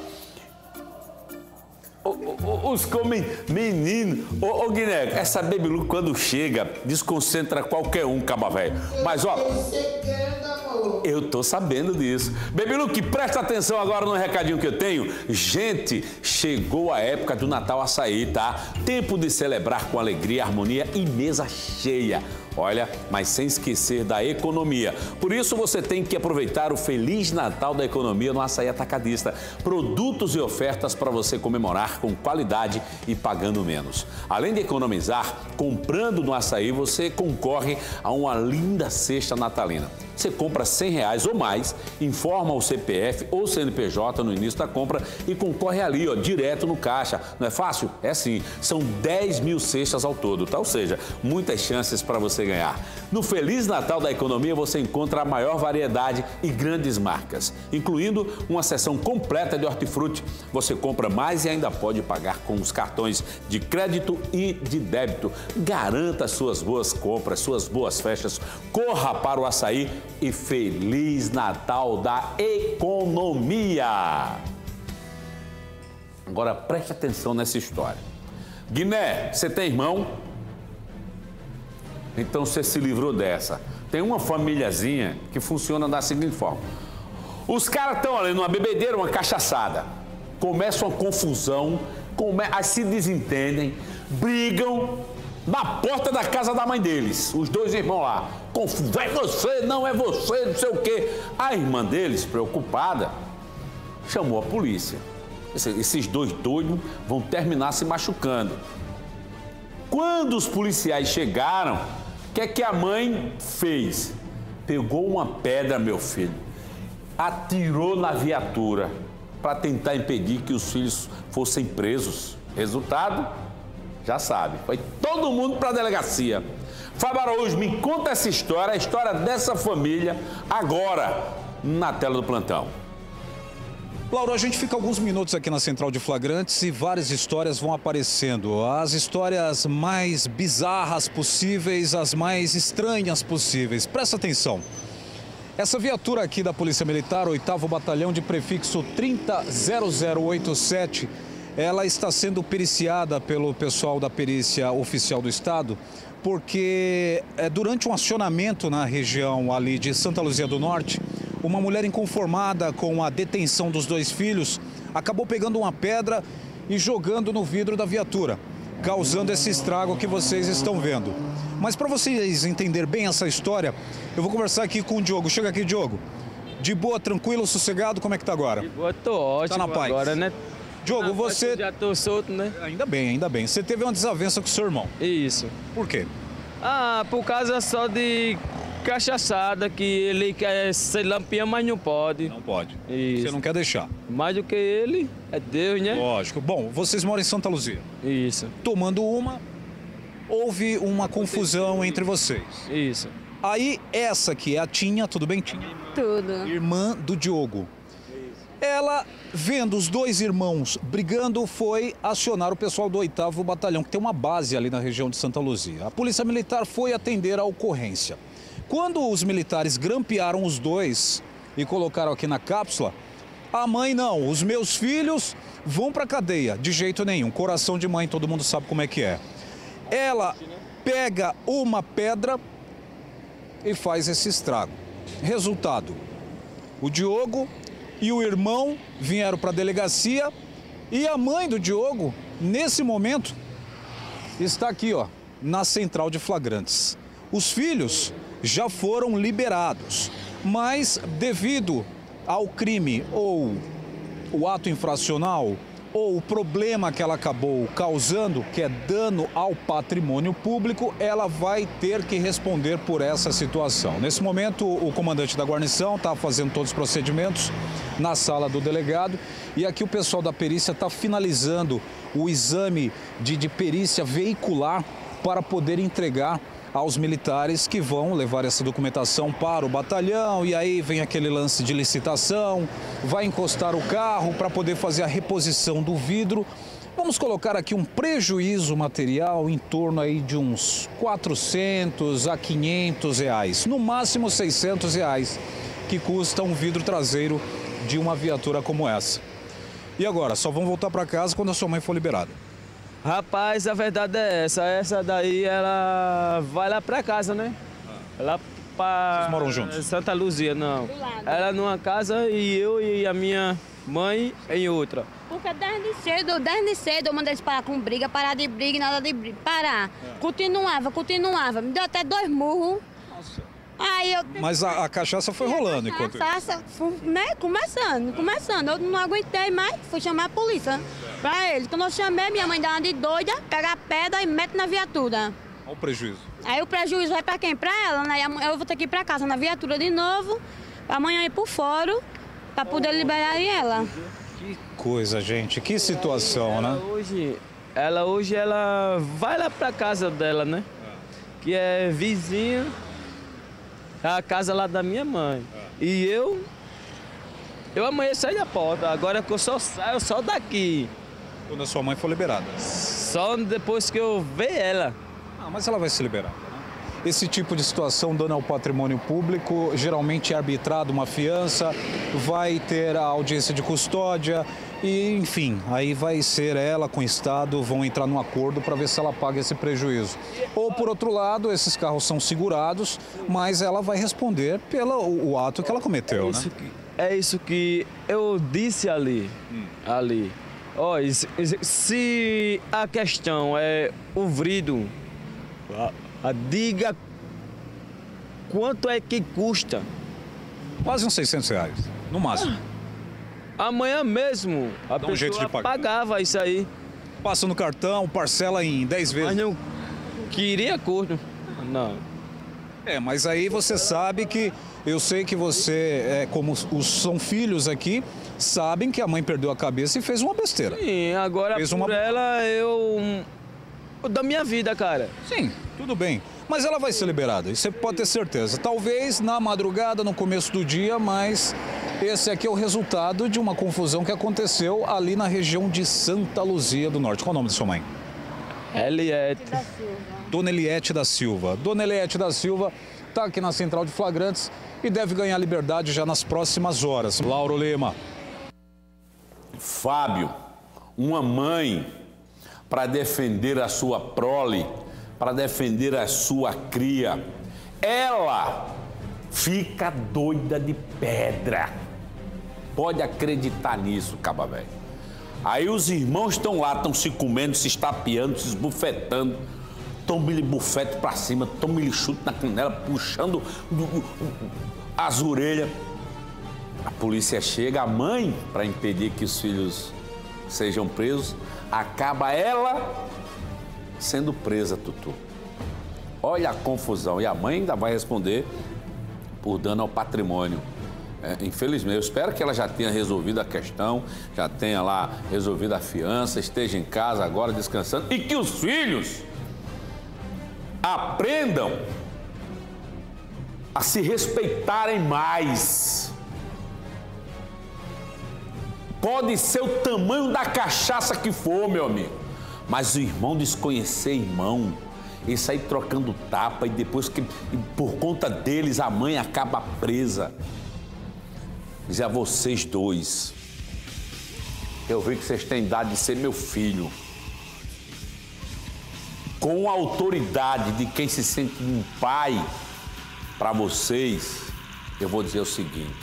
Os comem menino. Ô, Guiné, essa Baby Luke quando chega, desconcentra qualquer um, caba velho. Mas, ó... Eu tô sabendo disso. Baby Luke, presta atenção agora no recadinho que eu tenho. Gente, chegou a época do Natal Açaí, tá? Tempo de celebrar com alegria, harmonia e mesa cheia. Olha, mas sem esquecer da economia. Por isso você tem que aproveitar o Feliz Natal da Economia no Açaí Atacadista. Produtos e ofertas para você comemorar com qualidade e pagando menos. Além de economizar, comprando no Açaí você concorre a uma linda cesta natalina. Você compra R$100 ou mais, informa o CPF ou CNPJ no início da compra e concorre ali, ó, direto no caixa. Não é fácil? É sim. São 10 mil cestas ao todo, tá? Ou seja, muitas chances para você ganhar. No Feliz Natal da Economia você encontra a maior variedade e grandes marcas, incluindo uma seção completa de hortifruti. Você compra mais e ainda pode pagar com os cartões de crédito e de débito. Garanta suas boas compras, suas boas festas. Corra para o Açaí e Feliz Natal da Economia. Agora preste atenção nessa história. Guiné, você tem irmão? Então você se livrou dessa. Tem uma famíliazinha que funciona da seguinte forma. Os caras estão ali numa bebedeira, uma cachaçada. Começa uma confusão, aí se desentendem, brigam na porta da casa da mãe deles. Os dois irmãos lá. Confuso, é você, não é você, não sei o quê. A irmã deles, preocupada, chamou a polícia. Esses dois doidos vão terminar se machucando. Quando os policiais chegaram, o que é que a mãe fez? pegou uma pedra, meu filho, atirou na viatura para tentar impedir que os filhos fossem presos. Resultado, já sabe, foi todo mundo para a delegacia. Fábio Araújo, me conta essa história, a história dessa família, agora, na tela do plantão. Laura, a gente fica alguns minutos aqui na Central de Flagrantes e várias histórias vão aparecendo. As histórias mais bizarras possíveis, as mais estranhas possíveis. Presta atenção. Essa viatura aqui da Polícia Militar, 8º Batalhão de prefixo 300087, ela está sendo periciada pelo pessoal da Perícia Oficial do Estado, porque durante um acionamento na região ali de Santa Luzia do Norte, uma mulher inconformada com a detenção dos 2 filhos acabou pegando uma pedra e jogando no vidro da viatura, causando esse estrago que vocês estão vendo. Mas para vocês entenderem bem essa história, eu vou conversar aqui com o Diogo. Chega aqui, Diogo. De boa, tranquilo, sossegado, como é que tá agora? De boa, tô ótimo. Tá na paz agora, né? Diogo, você... Já tô solto, né? Ainda bem, ainda bem. Você teve uma desavença com o seu irmão. Isso. Por quê? Ah, por causa só de cachaçada, que ele quer ser lampião, mas não pode. Não pode. Isso. Você não quer deixar. Mais do que ele, é Deus, né? Lógico. Bom, vocês moram em Santa Luzia. Isso. Tomando uma, houve uma confusão entre vocês. Isso. Aí, essa aqui é a Tinha, tudo bem, Tinha? Tudo. Irmã do Diogo. Ela, vendo os 2 irmãos brigando, foi acionar o pessoal do 8º Batalhão, que tem uma base ali na região de Santa Luzia. A Polícia Militar foi atender a ocorrência. Quando os militares grampearam os 2 e colocaram aqui na cápsula, a mãe não, os meus filhos vão para cadeia, de jeito nenhum. Coração de mãe, todo mundo sabe como é que é. Ela pega uma pedra e faz esse estrago. Resultado, o Diogo e o irmão vieram para a delegacia e a mãe do Diogo, nesse momento, está aqui, ó, na Central de Flagrantes. Os filhos já foram liberados, mas devido ao crime ou o ato infracional ou o problema que ela acabou causando, que é dano ao patrimônio público, ela vai ter que responder por essa situação. Nesse momento, o comandante da guarnição está fazendo todos os procedimentos na sala do delegado e aqui o pessoal da perícia está finalizando o exame de perícia veicular para poder entregar aos militares que vão levar essa documentação para o batalhão e aí vem aquele lance de licitação, vai encostar o carro para poder fazer a reposição do vidro. Vamos colocar aqui um prejuízo material em torno aí de uns 400 a 500 reais, no máximo 600 reais, que custa um vidro traseiro de uma viatura como essa. E agora, só vão voltar para casa quando a sua mãe for liberada. Rapaz, a verdade é essa daí, ela vai lá pra casa, né? Lá pra... Vocês moram juntos? Santa Luzia, não. Ela numa casa e eu e a minha mãe em outra. Porque desde cedo eu mandei eles parar com briga, parar de briga, nada de briga, parar. Continuava, me deu até 2 murros. Nossa. Aí eu... Mas a cachaça foi rolando enquanto... A cachaça, né? Começando. Eu não aguentei mais, fui chamar a polícia pra eles. Quando eu chamei, minha mãe dá uma de doida, pega a pedra e mete na viatura. Olha o prejuízo. Aí o prejuízo vai pra quem? Pra ela, né? Eu vou ter que ir pra casa na viatura de novo, pra amanhã ir pro fórum, pra poder liberar ela. Que coisa, gente. Que situação, né? Ela hoje vai lá pra casa dela, né? Que é vizinha a casa lá da minha mãe. E eu amanhã saí da porta, agora que eu só saio só daqui. Quando a sua mãe for liberada? Só depois que eu ver ela. Ah, mas ela vai se liberar, né? Esse tipo de situação, dano ao patrimônio público, geralmente é arbitrado uma fiança, vai ter a audiência de custódia e, enfim, aí vai ser ela com o Estado, vão entrar num acordo para ver se ela paga esse prejuízo. Ou, por outro lado, esses carros são segurados, mas ela vai responder pelo ato que ela cometeu, né? É isso que eu disse ali. Ó, se a questão é o vidro, diga quanto é que custa. Quase uns 600 reais, no máximo. Amanhã mesmo a pessoa jeito de pagar. pagava isso aí. Passa no cartão, parcela em 10 vezes. Mas não queria custo. Não. Mas aí você sabe que, eu sei que você, como são filhos aqui, sabem que a mãe perdeu a cabeça e fez uma besteira. Sim, agora por ela eu da minha vida, cara. Sim, tudo bem. Mas ela vai ser liberada, isso você pode ter certeza. Talvez na madrugada, no começo do dia, mas esse aqui é o resultado de uma confusão que aconteceu ali na região de Santa Luzia do Norte. Qual o nome da sua mãe? Eliette. Dona Eliette da Silva. Dona Eliette da Silva está aqui na Central de Flagrantes e deve ganhar liberdade já nas próximas horas. Lauro Lima. Fábio, uma mãe, para defender a sua prole, para defender a sua cria, ela fica doida de pedra. Pode acreditar nisso, caba velho. Aí os irmãos estão lá, estão se comendo, se estapeando, se esbufetando. Toma-lhe bufete pra cima, toma-lhe chute na canela, puxando as orelhas. A polícia chega, a mãe, para impedir que os filhos sejam presos, acaba ela sendo presa, Tutu. Olha a confusão. E a mãe ainda vai responder por dano ao patrimônio. Infelizmente, eu espero que ela já tenha resolvido a questão, já tenha lá resolvido a fiança, esteja em casa agora descansando e que os filhos aprendam a se respeitarem mais. Pode ser o tamanho da cachaça que for, meu amigo, mas o irmão desconhecer irmão, e sair trocando tapa e depois que por conta deles a mãe acaba presa. Dizer a vocês dois, eu vi que vocês têm idade de ser meu filho. Com a autoridade de quem se sente um pai para vocês, eu vou dizer o seguinte: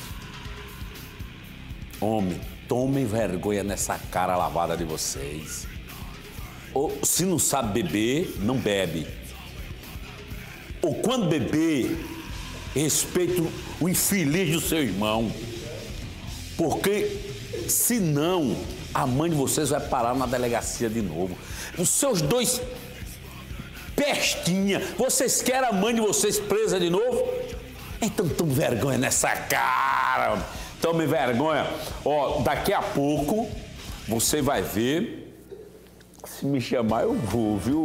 homem, tomem vergonha nessa cara lavada de vocês. Ou se não sabe beber, não bebe. Ou quando beber, respeite o infeliz do seu irmão. Porque senão a mãe de vocês vai parar na delegacia de novo. Os seus dois pestinha, vocês querem a mãe de vocês presa de novo? Então tome vergonha nessa cara. Tome vergonha. Ó, daqui a pouco você vai ver. Se me chamar eu vou, viu?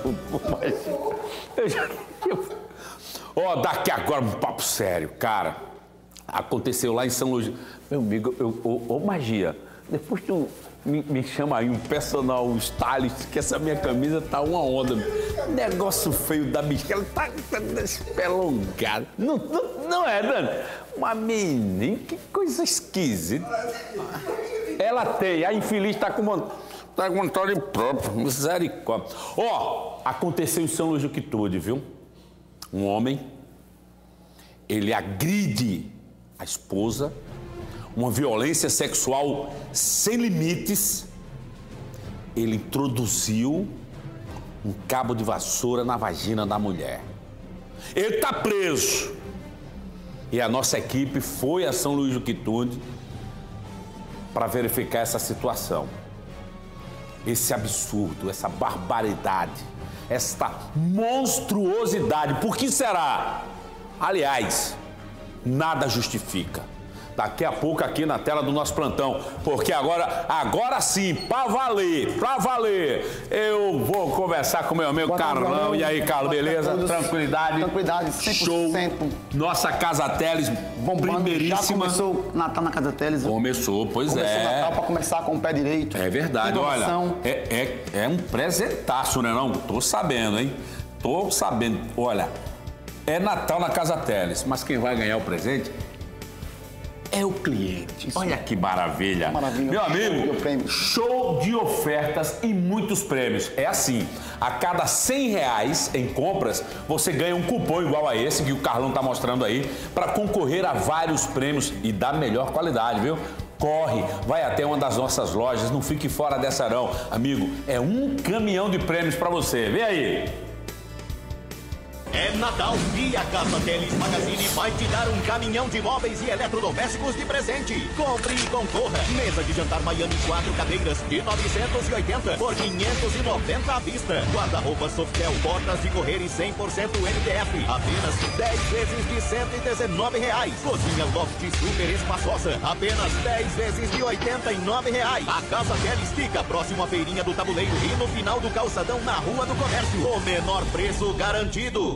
Ó, daqui agora um papo sério, cara. Aconteceu lá em São Luís. Meu amigo, ô Magia, depois tu me chama aí um personal stylist, que essa minha camisa tá uma onda. Negócio feio da bicha, ela tá espelongada. Não é, Dani? Uma menina, que coisa esquisita. Ela tem, a infeliz tá com vontade própria, misericórdia. Ó, aconteceu em São Luís do Quitude, viu? Um homem, ele agride a esposa, uma violência sexual sem limites. Ele introduziu um cabo de vassoura na vagina da mulher. Ele está preso. E a nossa equipe foi a São Luís do Quitude para verificar essa situação. Esse absurdo, essa barbaridade, esta monstruosidade. Por que será? Aliás, nada justifica. Daqui a pouco aqui na tela do nosso plantão, porque agora sim, pra valer, eu vou conversar com meu amigo Carlão. E aí, Carlos, beleza? Tranquilidade. Tranquilidade, 100%. Show. Nossa Casa Teles, primeiríssima. Já começou o Natal na Casa Teles. Começou, pois começou é. Começou o Natal pra começar com o pé direito. É verdade, olha, é um presentaço, né não? Tô sabendo, hein? Tô sabendo. Olha, é Natal na Casa Teles, mas quem vai ganhar o presente é o cliente. Isso. Olha que maravilha. Maravilha. Meu amigo, show de ofertas e muitos prêmios. É assim, a cada R$100 em compras, você ganha um cupom igual a esse que o Carlão tá mostrando aí, para concorrer a vários prêmios e da melhor qualidade, viu? Corre, vai até uma das nossas lojas, não fique fora dessa não. Amigo, é um caminhão de prêmios para você. Vem aí. É Natal e a Casa Teles Magazine vai te dar um caminhão de móveis e eletrodomésticos de presente. Compre e concorra. Mesa de jantar Miami 4 cadeiras de 980 por 590 à vista. Guarda-roupa Softel, portas de correr e 100% MDF. Apenas 10 vezes de R$119. Cozinha Loft super espaçosa. Apenas 10 vezes de R$89. A Casa Teles fica próximo à feirinha do Tabuleiro e no final do calçadão na Rua do Comércio. O menor preço garantido.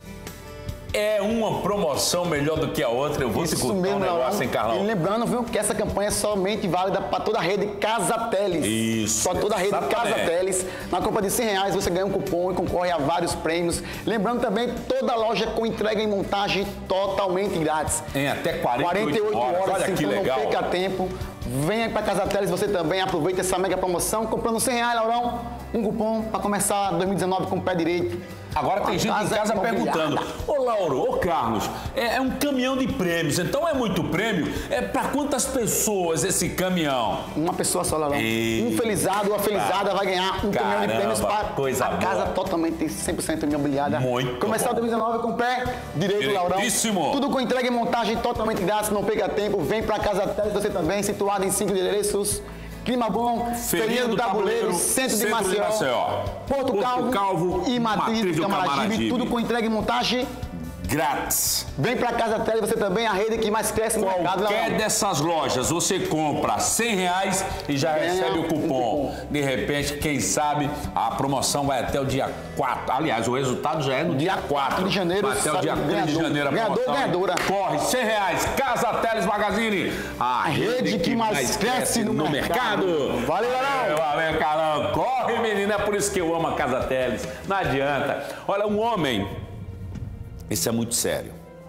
É uma promoção melhor do que a outra. Eu vou te contar um negócio, hein, Carlão? E lembrando, viu, que essa campanha é somente válida para toda a rede Casa Teles. Isso. Só toda a rede Casa Teles. Na compra de R$100 você ganha um cupom e concorre a vários prêmios. Lembrando também, toda loja com entrega e montagem totalmente grátis. Em até 48 horas. Olha que então legal. Não perca tempo. Venha para Casa Teles, você também aproveita essa mega promoção. Comprando R$100, Laurão, um cupom para começar 2019 com o pé direito. Agora tem gente em casa perguntando, ô Lauro, ô Carlos, é um caminhão de prêmios, então é muito prêmio? É para quantas pessoas esse caminhão? Uma pessoa só, Laurão. Um felizado ou a felizada vai ganhar um caminhão de prêmios para a casa totalmente 100% imobiliada. Muito Começar 2019 com o pé direito, Laurão. Tudo com entrega e montagem totalmente grátis, não perca tempo. Vem para Casa Teles, você também, situado em 5 endereços. Clima Bom, Feirinha do Tabuleiro, Centro de Maceió, Porto Calvo e Matriz do Camaragibe, tudo com entrega e montagem grátis. Vem pra Casa Teles, você também, a rede que mais cresce no mercado. Qualquer dessas lojas, você compra R$100 e já recebe o cupom. De repente, quem sabe, a promoção vai até o dia 4. Aliás, o resultado já é no dia 4 de janeiro. Vai até o dia 3 de janeiro a promoção. Ganhadora. Corre, R$100. Casa Teles Magazine, a rede que mais cresce no mercado. Valeu, Carlão. Valeu, Carlão. Corre, menina, é por isso que eu amo a Casa Teles. Não adianta. Olha, um homem... Isso é muito sério.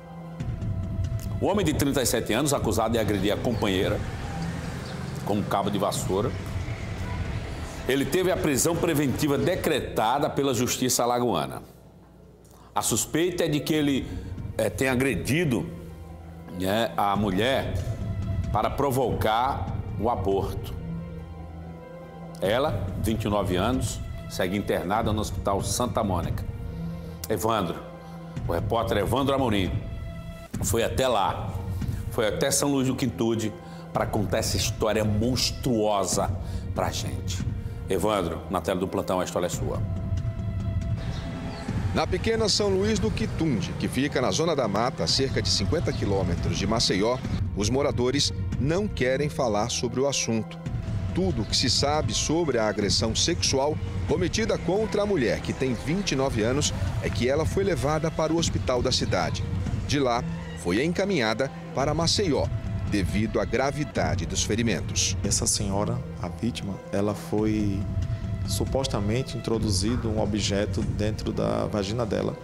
O homem de 37 anos, acusado de agredir a companheira com um cabo de vassoura, ele teve a prisão preventiva decretada pela Justiça Alagoana. A suspeita é de que ele tenha agredido a mulher para provocar o aborto. Ela, 29 anos, segue internada no Hospital Santa Mônica. O repórter Evandro Amorim foi até lá, foi até São Luís do Quintude para contar essa história monstruosa pra gente. Evandro, na tela do plantão, a história é sua. Na pequena São Luís do Quitunde, que fica na Zona da Mata, a cerca de 50 quilômetros de Maceió, os moradores não querem falar sobre o assunto. Tudo o que se sabe sobre a agressão sexual cometida contra a mulher, que tem 29 anos, é que ela foi levada para o hospital da cidade. De lá, foi encaminhada para Maceió, devido à gravidade dos ferimentos. Essa senhora, a vítima, ela foi supostamente introduzido um objeto dentro da vagina dela.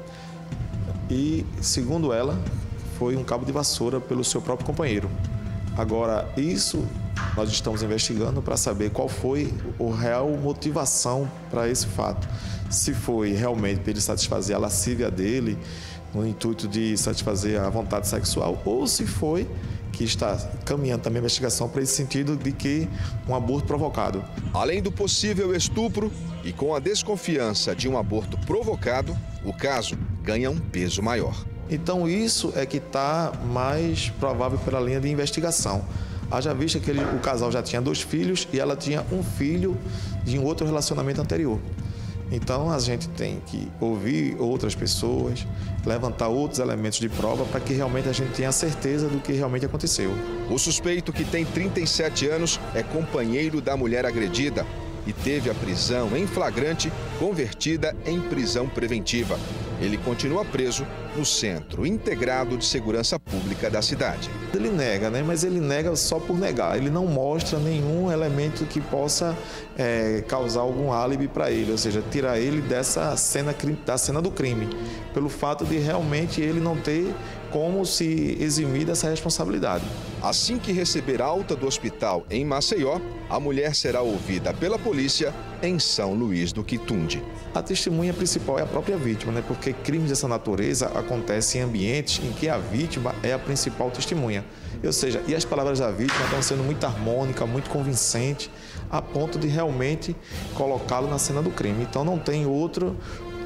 E, segundo ela, foi um cabo de vassoura pelo seu próprio companheiro. Agora, isso nós estamos investigando para saber qual foi a real motivação para esse fato. Se foi realmente para ele satisfazer a lascívia dele, no intuito de satisfazer a vontade sexual, ou se foi que está caminhando também a investigação para esse sentido de que um aborto provocado. Além do possível estupro e com a desconfiança de um aborto provocado, o caso ganha um peso maior. Então isso é que está mais provável pela linha de investigação. Haja vista que o casal já tinha 2 filhos e ela tinha um filho de um outro relacionamento anterior. Então a gente tem que ouvir outras pessoas, levantar outros elementos de prova para que realmente a gente tenha certeza do que realmente aconteceu. O suspeito, que tem 37 anos, é companheiro da mulher agredida e teve a prisão em flagrante convertida em prisão preventiva. Ele continua preso no Centro Integrado de Segurança Pública da cidade. Ele nega, né? Mas ele nega só por negar. Ele não mostra nenhum elemento que possa causar algum álibi para ele, ou seja, tirar ele da cena do crime, pelo fato de realmente ele não ter como se eximir dessa responsabilidade. Assim que receber alta do hospital em Maceió, a mulher será ouvida pela polícia em São Luís do Quitunde. A testemunha principal é a própria vítima, né? Porque crimes dessa natureza acontecem em ambientes em que a vítima é a principal testemunha. Ou seja, e as palavras da vítima estão sendo muito harmônicas, muito convincentes, a ponto de realmente colocá-lo na cena do crime. Então não tem outra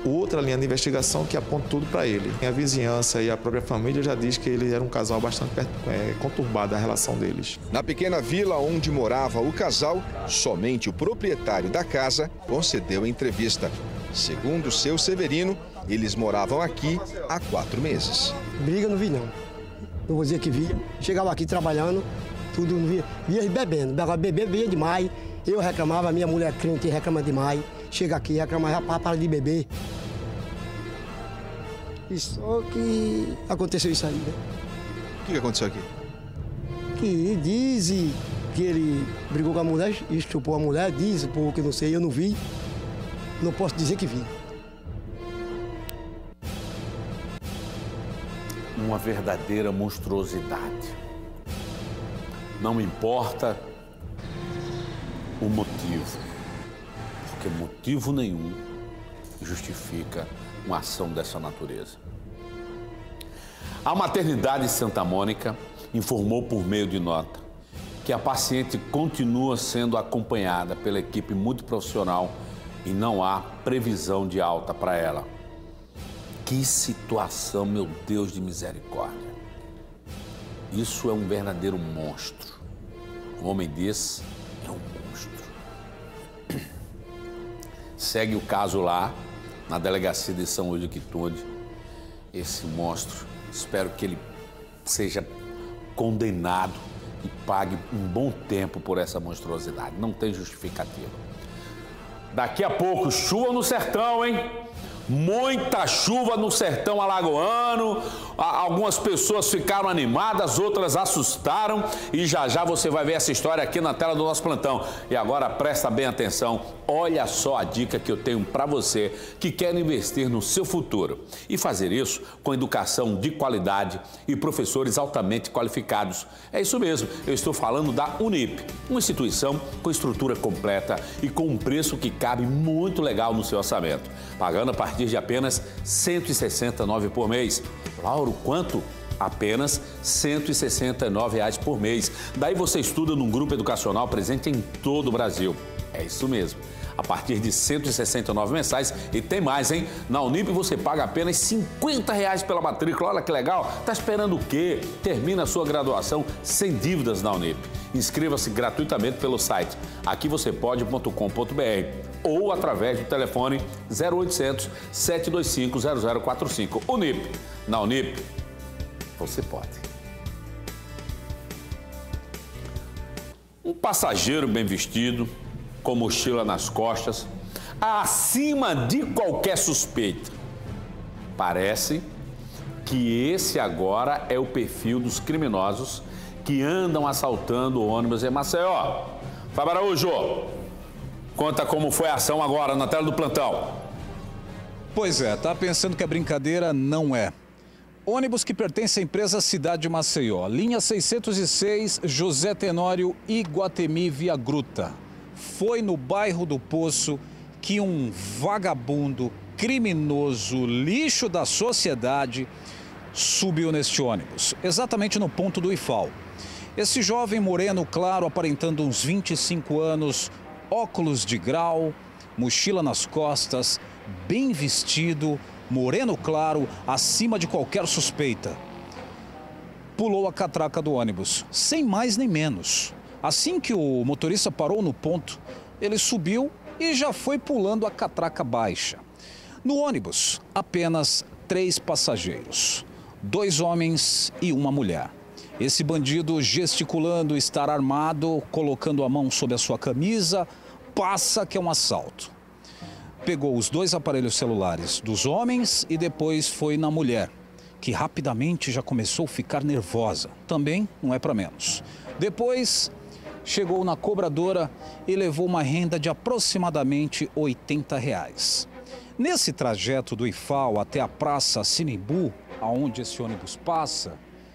outra linha de investigação que aponta tudo para ele. A vizinhança e a própria família já diz que ele era um casal bastante conturbado, a relação deles. Na pequena vila onde morava o casal, somente o proprietário da casa concedeu entrevista. Segundo seu Severino, eles moravam aqui há 4 meses. Briga não vi não. Não vou dizer que vi. Chegava aqui trabalhando, tudo não via. Via bebendo. Bebia demais. Eu reclamava, minha mulher crente reclama demais. Chega aqui, reclama, rapaz, para de beber. E só que aconteceu isso aí, né? O que aconteceu aqui? Que dizem que ele brigou com a mulher, estupou a mulher, diz, porque não sei, eu não vi. Não posso dizer que vi. Uma verdadeira monstruosidade. Não importa o motivo, porque motivo nenhum justifica uma ação dessa natureza. A maternidade de Santa Mônica informou por meio de nota que a paciente continua sendo acompanhada pela equipe multiprofissional e não há previsão de alta para ela. Que situação, meu Deus de misericórdia. Isso é um verdadeiro monstro. Um homem desse é um monstro. Segue o caso lá, na delegacia de São Luís de Quitunde. Esse monstro, espero que ele seja condenado e pague um bom tempo por essa monstruosidade. Não tem justificativa. Daqui a pouco, chuva no sertão, hein? Muita chuva no sertão alagoano, algumas pessoas ficaram animadas, outras assustaram e já já você vai ver essa história aqui na tela do nosso plantão. E agora presta bem atenção, olha só a dica que eu tenho para você que quer investir no seu futuro e fazer isso com educação de qualidade e professores altamente qualificados. É isso mesmo, eu estou falando da Unip, uma instituição com estrutura completa e com um preço que cabe muito legal no seu orçamento, pagando a partir de apenas R$ 169 por mês. Lauro, quanto? Apenas R$ 169 por mês. Daí você estuda num grupo educacional presente em todo o Brasil. É isso mesmo. A partir de R$ 169 mensais e tem mais, hein? Na Unip você paga apenas R$ 50 pela matrícula. Olha que legal. Tá esperando o quê? Termina a sua graduação sem dívidas na Unip. Inscreva-se gratuitamente pelo site aquivocêpode.com.br ou através do telefone 0800 725 0045. Unip. Na Unip, você pode. Um passageiro bem vestido, com mochila nas costas, acima de qualquer suspeita. Parece que esse agora é o perfil dos criminosos que andam assaltando ônibus em Maceió. Fábio Araújo, conta como foi a ação agora na tela do plantão. Pois é, tá pensando que a brincadeira não é. Ônibus que pertence à empresa Cidade de Maceió, linha 606, José Tenório, Iguatemi, Via Gruta. Foi no bairro do Poço que um vagabundo, criminoso, lixo da sociedade, subiu neste ônibus, exatamente no ponto do IFAL. Esse jovem moreno claro, aparentando uns 25 anos, óculos de grau, mochila nas costas, bem vestido, moreno claro, acima de qualquer suspeita. Pulou a catraca do ônibus, sem mais nem menos. Assim que o motorista parou no ponto, ele subiu e já foi pulando a catraca baixa. No ônibus, apenas 3 passageiros, 2 homens e uma mulher. Esse bandido, gesticulando estar armado, colocando a mão sob a sua camisa, passa que é um assalto. Pegou os 2 aparelhos celulares dos homens e depois foi na mulher, que rapidamente já começou a ficar nervosa. Também não é para menos. Depois chegou na cobradora e levou uma renda de aproximadamente R$ 80. Nesse trajeto do IFAL até a Praça Sinimbu, aonde esse ônibus passa,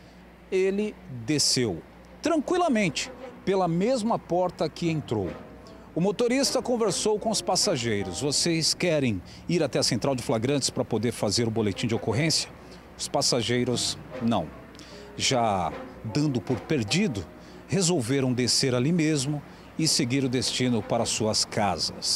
ele desceu tranquilamente pela mesma porta que entrou. O motorista conversou com os passageiros. Vocês querem ir até a central de flagrantes para poder fazer o boletim de ocorrência? Os passageiros, não. Já dando por perdido, resolveram descer ali mesmo e seguir o destino para suas casas.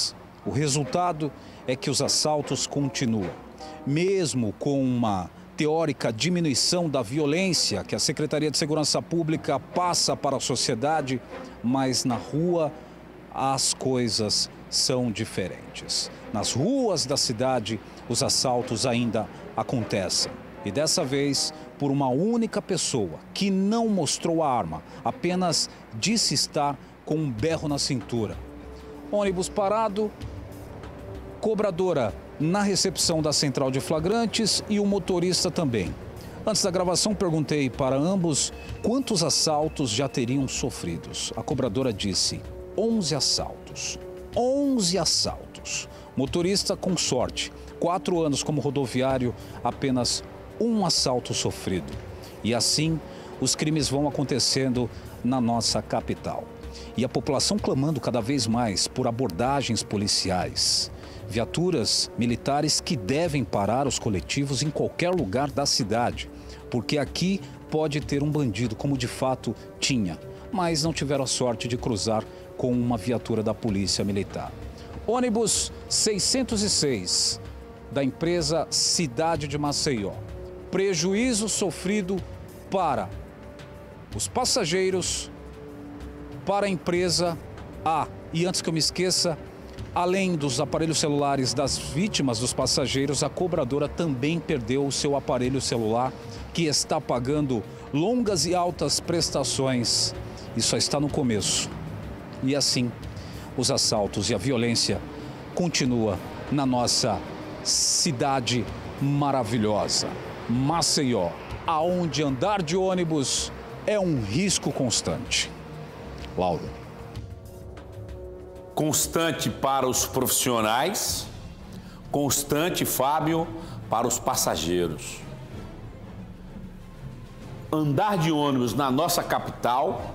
O resultado é que os assaltos continuam. Mesmo com uma teórica diminuição da violência que a Secretaria de Segurança Pública passa para a sociedade, mas na rua as coisas são diferentes. Nas ruas da cidade, os assaltos ainda acontecem. E dessa vez, por uma única pessoa que não mostrou a arma, apenas disse estar com um berro na cintura. Ônibus parado, cobradora na recepção da central de flagrantes e o motorista também. Antes da gravação, perguntei para ambos quantos assaltos já teriam sofridos. A cobradora disse 11 assaltos. 11 assaltos. Motorista com sorte. 4 anos como rodoviário, apenas um assalto sofrido. E assim, os crimes vão acontecendo na nossa capital. E a população clamando cada vez mais por abordagens policiais. Viaturas militares que devem parar os coletivos em qualquer lugar da cidade. Porque aqui pode ter um bandido, como de fato tinha. Mas não tiveram a sorte de cruzar com uma viatura da Polícia Militar. Ônibus 606 da empresa Cidade de Maceió. Prejuízo sofrido para os passageiros, para a empresa. E antes que eu me esqueça, além dos aparelhos celulares das vítimas, dos passageiros, a cobradora também perdeu o seu aparelho celular, que está pagando longas e altas prestações. E só está no começo. E assim, os assaltos e a violência continua na nossa cidade maravilhosa, Maceió, aonde andar de ônibus é um risco constante. Lauro. Constante para os profissionais, constante, Fábio, para os passageiros. Andar de ônibus na nossa capital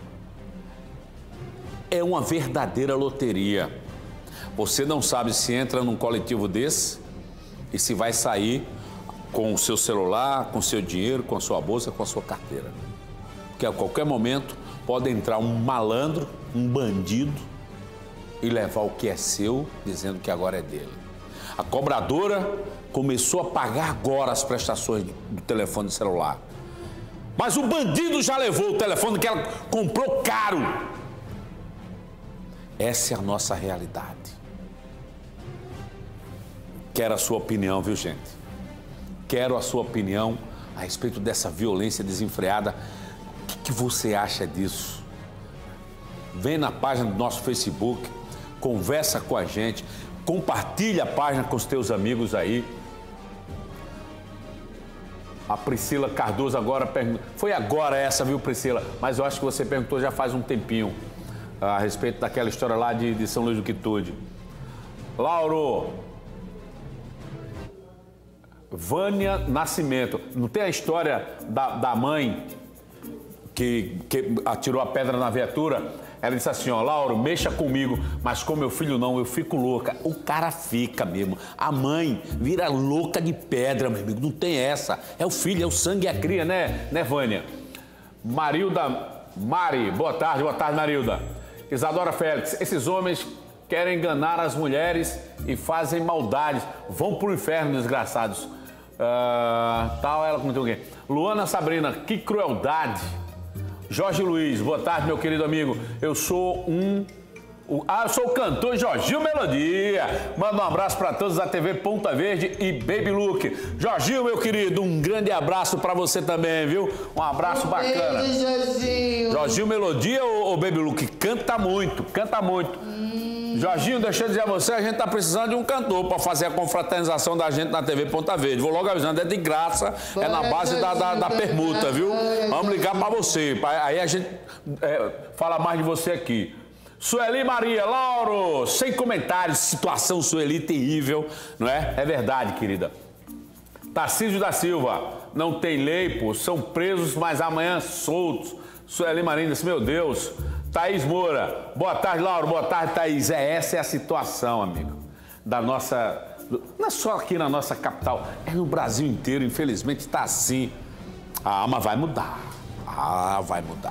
é uma verdadeira loteria. Você não sabe se entra num coletivo desse e se vai sair com o seu celular, com o seu dinheiro, com a sua bolsa, com a sua carteira. Porque a qualquer momento pode entrar um malandro, um bandido e levar o que é seu, dizendo que agora é dele. A cobradora começou a pagar agora as prestações do telefone celular. Mas o bandido já levou o telefone que ela comprou caro. Essa é a nossa realidade. Quero a sua opinião, viu, gente? Quero a sua opinião a respeito dessa violência desenfreada. O que você acha disso? Vem na página do nosso Facebook, conversa com a gente, compartilha a página com os teus amigos aí. A Priscila Cardoso agora perguntou. Foi agora essa, viu, Priscila? Mas eu acho que você perguntou já faz um tempinho a respeito daquela história lá de São Luís do Quitude. Lauro, Vânia Nascimento, não tem a história da mãe que atirou a pedra na viatura? Ela disse assim, ó, Lauro, mexa comigo, mas com meu filho não, eu fico louca. O cara fica mesmo. A mãe vira louca de pedra, meu amigo, não tem essa. É o filho, é o sangue, é a cria, né, Vânia? Mari, boa tarde, Marilda. Isadora Félix, esses homens querem enganar as mulheres e fazem maldades. Vão pro inferno, desgraçados. Ela comentou aqui. Luana Sabrina, que crueldade. Jorge Luiz, boa tarde, meu querido amigo. Eu sou eu sou o cantor Jorginho Melodia. Manda um abraço para todos da TV Ponta Verde e Baby Look. Jorginho, meu querido, um grande abraço para você também, viu? Um abraço bacana. Beijo, Jorginho Melodia ou Baby Look? Canta muito, canta muito. Jorginho, deixa eu dizer a você, a gente tá precisando de um cantor para fazer a confraternização da gente na TV Ponta Verde. Vou logo avisando, é de graça, é na base da permuta, viu? Vamos ligar para você, aí a gente fala mais de você aqui. Sueli Maria, Lauro, sem comentários, situação Sueli terrível, não é? É verdade, querida. Tarcísio da Silva, não tem lei, pô, são presos, mas amanhã soltos. Sueli Maria disse, meu Deus. Thaís Moura, boa tarde, Lauro, boa tarde, Thaís. Essa é a situação, amigo, da nossa... Não é só aqui na nossa capital, é no Brasil inteiro, infelizmente está assim. Mas vai mudar, vai mudar.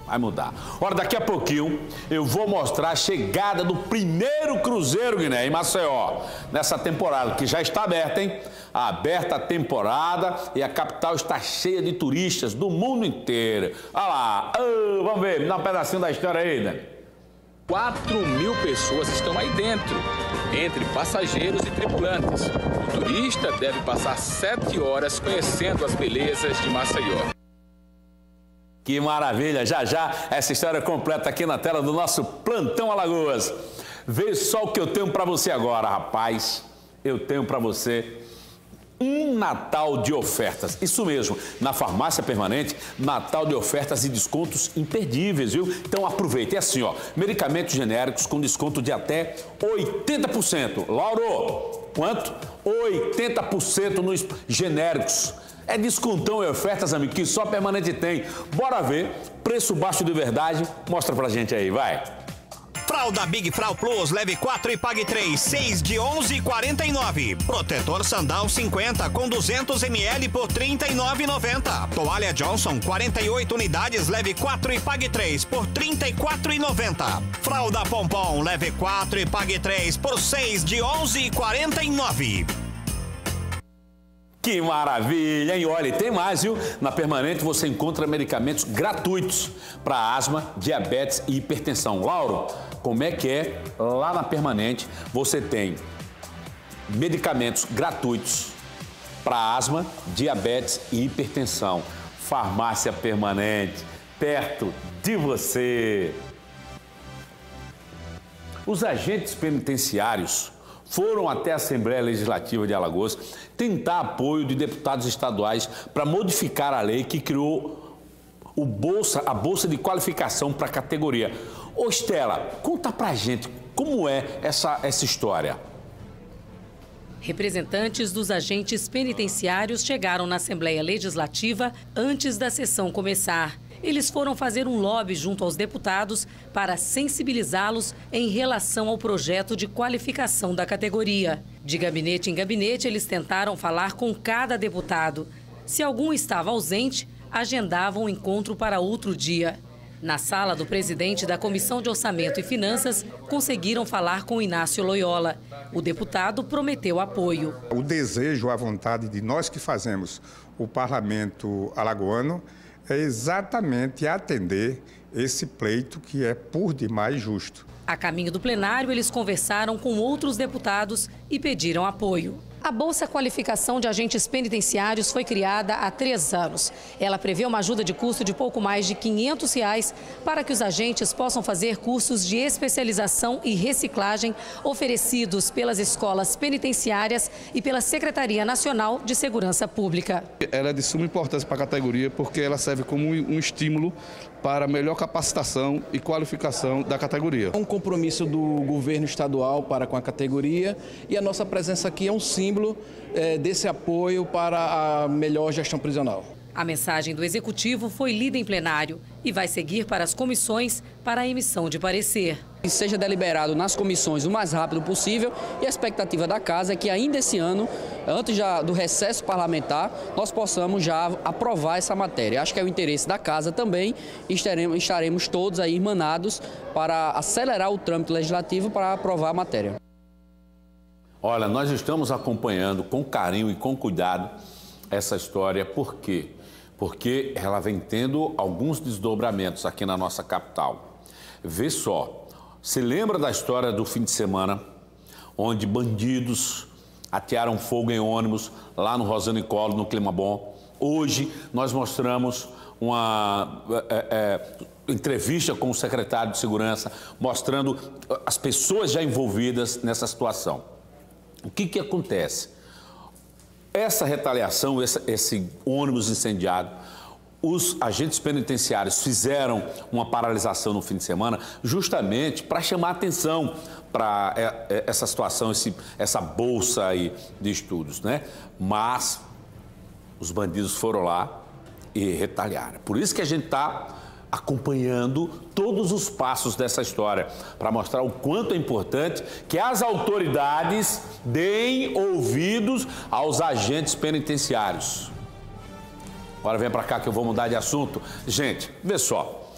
Vai mudar. Ora, daqui a pouquinho eu vou mostrar a chegada do primeiro cruzeiro, Guiné, em Maceió, nessa temporada, que já está aberta, hein? Aberta a temporada e a capital está cheia de turistas do mundo inteiro. Olha lá, vamos ver, me dá um pedacinho da história aí, né? 4.000 pessoas estão aí dentro, entre passageiros e tripulantes. O turista deve passar 7 horas conhecendo as belezas de Maceió. Que maravilha! Já já essa história completa aqui na tela do nosso Plantão Alagoas. Vê só o que eu tenho para você agora, rapaz. Eu tenho para você um Natal de ofertas. Isso mesmo, na Farmácia Permanente, Natal de ofertas e descontos imperdíveis, viu? Então aproveita. É assim, ó, medicamentos genéricos com desconto de até 80%. Lauro, quanto? 80% nos genéricos. É descontão e ofertas, amigo, que só Permanente tem. Bora ver. Preço baixo de verdade. Mostra pra gente aí, vai. Fralda Big Frau Plus, leve 4 e pague 3, 6 de 11,49. Protetor Sandal 50 com 200 ml por 39,90. Toalha Johnson 48 unidades, leve 4 e pague 3 por 34,90. Fralda Pompom, leve 4 e pague 3 por 6 de 11,49. Que maravilha, hein? Olha, e tem mais, viu? Na Permanente você encontra medicamentos gratuitos para asma, diabetes e hipertensão. Lauro, como é que é? Lá na Permanente você tem medicamentos gratuitos para asma, diabetes e hipertensão. Farmácia Permanente, perto de você. Os agentes penitenciários foram até a Assembleia Legislativa de Alagoas tentar apoio de deputados estaduais para modificar a lei que criou a Bolsa de Qualificação para a categoria. Ô Estela, conta pra gente como é essa história. Representantes dos agentes penitenciários chegaram na Assembleia Legislativa antes da sessão começar. Eles foram fazer um lobby junto aos deputados para sensibilizá-los em relação ao projeto de qualificação da categoria. De gabinete em gabinete, eles tentaram falar com cada deputado. Se algum estava ausente, agendavam o encontro para outro dia. Na sala do presidente da Comissão de Orçamento e Finanças, conseguiram falar com Inácio Loyola. O deputado prometeu apoio. O desejo, a vontade de nós que fazemos o parlamento alagoano é exatamente atender esse pleito que é por demais justo. A caminho do plenário, eles conversaram com outros deputados e pediram apoio. A Bolsa Qualificação de Agentes Penitenciários foi criada há 3 anos. Ela prevê uma ajuda de custo de pouco mais de R$ 500 para que os agentes possam fazer cursos de especialização e reciclagem oferecidos pelas escolas penitenciárias e pela Secretaria Nacional de Segurança Pública. Ela é de suma importância para a categoria porque ela serve como um estímulo para a melhor capacitação e qualificação da categoria. É um compromisso do governo estadual para com a categoria e a nossa presença aqui é um símbolo desse apoio para a melhor gestão prisional. A mensagem do Executivo foi lida em plenário e vai seguir para as comissões para a emissão de parecer. Que seja deliberado nas comissões o mais rápido possível e a expectativa da Casa é que ainda esse ano, antes do recesso parlamentar, nós possamos já aprovar essa matéria. Acho que é o interesse da Casa também e estaremos todos aí irmanados para acelerar o trâmite legislativo para aprovar a matéria. Olha, nós estamos acompanhando com carinho e com cuidado essa história, por quê? Porque ela vem tendo alguns desdobramentos aqui na nossa capital. Vê só, se lembra da história do fim de semana, onde bandidos atearam fogo em ônibus lá no Rosane Collor, no Clima Bom? Hoje nós mostramos uma entrevista com o secretário de Segurança, mostrando as pessoas já envolvidas nessa situação. O que acontece? Essa retaliação, esse ônibus incendiado, os agentes penitenciários fizeram uma paralisação no fim de semana justamente para chamar atenção para essa situação, essa bolsa aí de estudos, né? Mas os bandidos foram lá e retaliaram. Por isso que a gente está acompanhando todos os passos dessa história, para mostrar o quanto é importante que as autoridades deem ouvidos aos agentes penitenciários. Agora vem para cá que eu vou mudar de assunto. Gente, vê só,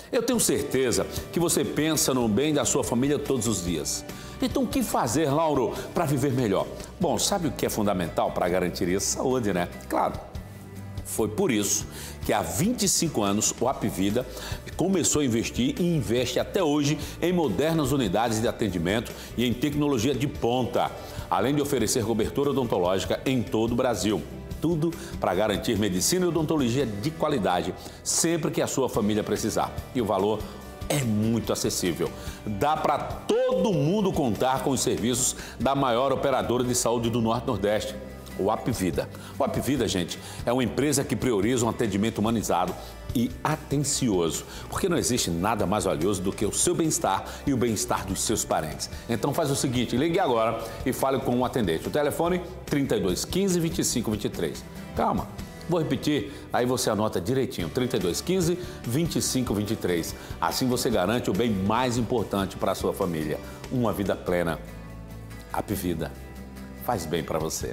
Eu tenho certeza que você pensa no bem da sua família todos os dias. Então, o que fazer, Lauro, para viver melhor? Bom, sabe o que é fundamental para garantir a saúde, né? Claro. Foi por isso que há 25 anos o Apvida começou a investir e investe até hoje em modernas unidades de atendimento e em tecnologia de ponta, além de oferecer cobertura odontológica em todo o Brasil. Tudo para garantir medicina e odontologia de qualidade, sempre que a sua família precisar. E o valor é muito acessível. Dá para todo mundo contar com os serviços da maior operadora de saúde do Norte-Nordeste, o Apvida. O Apvida, gente, é uma empresa que prioriza um atendimento humanizado e atencioso, porque não existe nada mais valioso do que o seu bem-estar e o bem-estar dos seus parentes. Então faz o seguinte, ligue agora e fale com um atendente. O telefone 32 15 25 23. Calma, vou repetir, aí você anota direitinho, 32 15 25 23. Assim você garante o bem mais importante para a sua família, uma vida plena. Apvida faz bem para você.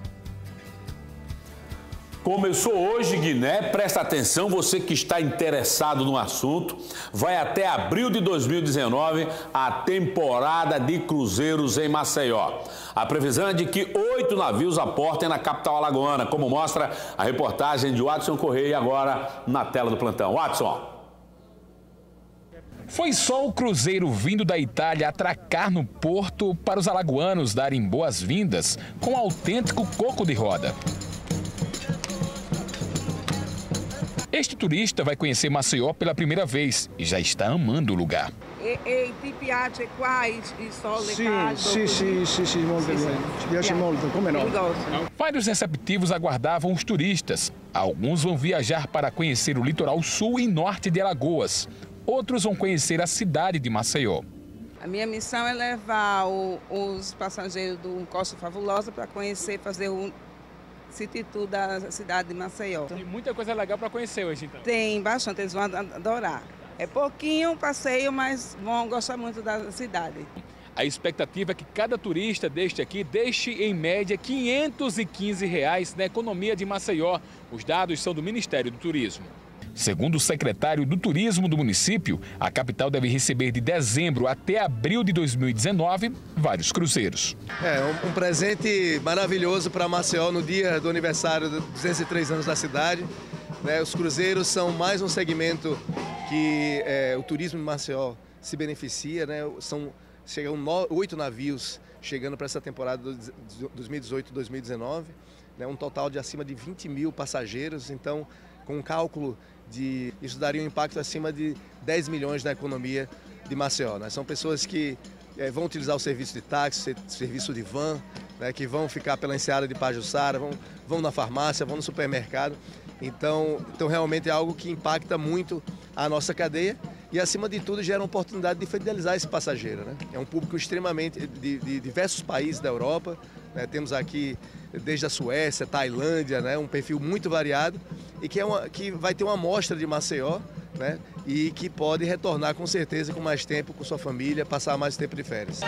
Começou hoje, Guiné, presta atenção, você que está interessado no assunto, vai até abril de 2019 a temporada de cruzeiros em Maceió. A previsão é de que 8 navios aportem na capital alagoana, como mostra a reportagem de Watson Correia agora na tela do plantão. Watson. Foi só o cruzeiro vindo da Itália atracar no porto para os alagoanos darem boas-vindas com um autêntico coco de roda. Este turista vai conhecer Maceió pela primeira vez e já está amando o lugar. Ti piace qua il sole caldo? Sì, molto bem. Ci piace molto, come no? Vários receptivos aguardavam os turistas. Alguns vão viajar para conhecer o litoral sul e norte de Alagoas. Outros vão conhecer a cidade de Maceió. A minha missão é levar os passageiros do Costa Fabulosa para conhecer, fazer o City Tour da cidade de Maceió. Tem muita coisa legal para conhecer hoje, então? Tem bastante, eles vão adorar. É pouquinho passeio, mas vão gostar muito da cidade. A expectativa é que cada turista deste aqui deixe, em média, R$ 515 na economia de Maceió. Os dados são do Ministério do Turismo. Segundo o secretário do Turismo do município, a capital deve receber de dezembro até abril de 2019 vários cruzeiros. É um presente maravilhoso para Maceió no dia do aniversário dos 203 anos da cidade. Os cruzeiros são mais um segmento que o turismo de Maceió se beneficia. Chegam 8 navios chegando para essa temporada de 2018-2019, um total de acima de 20 mil passageiros. Então, com um cálculo isso daria um impacto acima de 10 milhões na economia de Maceió. São pessoas que vão utilizar o serviço de táxi, serviço de van, que vão ficar pela enseada de Pajuçara, vão na farmácia, vão no supermercado. Então realmente é algo que impacta muito a nossa cadeia e, acima de tudo, gera uma oportunidade de fidelizar esse passageiro. É um público extremamente de diversos países da Europa. Temos aqui desde a Suécia, Tailândia, um perfil muito variado e que vai ter uma amostra de Maceió, e que pode retornar com certeza com mais tempo com sua família, passar mais tempo de férias.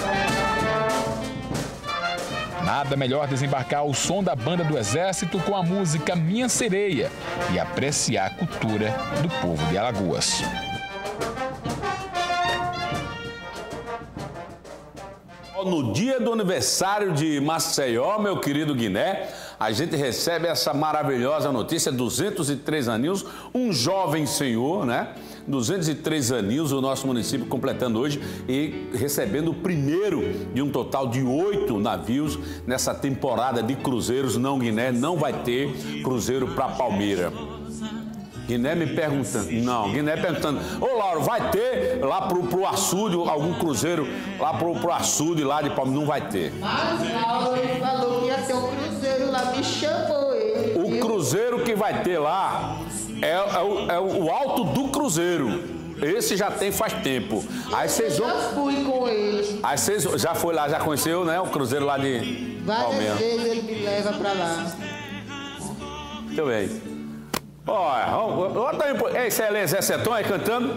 Nada melhor desembarcar ao som da banda do Exército com a música Minha Sereia e apreciar a cultura do povo de Alagoas. No dia do aniversário de Maceió, meu querido Guiné, a gente recebe essa maravilhosa notícia, 203 aninhos, um jovem senhor, 203 aninhos, o nosso município completando hoje e recebendo o primeiro de um total de 8 navios nessa temporada de cruzeiros. Não, Guiné, não vai ter cruzeiro para Palmeira. Guiné me perguntando, Guiné perguntando, ô Lauro, vai ter lá pro açude algum cruzeiro, lá pro açude lá de Palmeiras? Não vai ter. Mas Lauro, ele falou que ia ter um cruzeiro lá, me chamou ele. O cruzeiro que vai ter lá é o Alto do Cruzeiro. Esse já tem faz tempo. Aí vocês vão... Já fui com ele. Aí vocês já foi lá, já conheceu, o cruzeiro lá de Palmeiras? Várias vezes ele me leva pra lá. Muito bem. Olha, esse é Eliezer Seton aí cantando.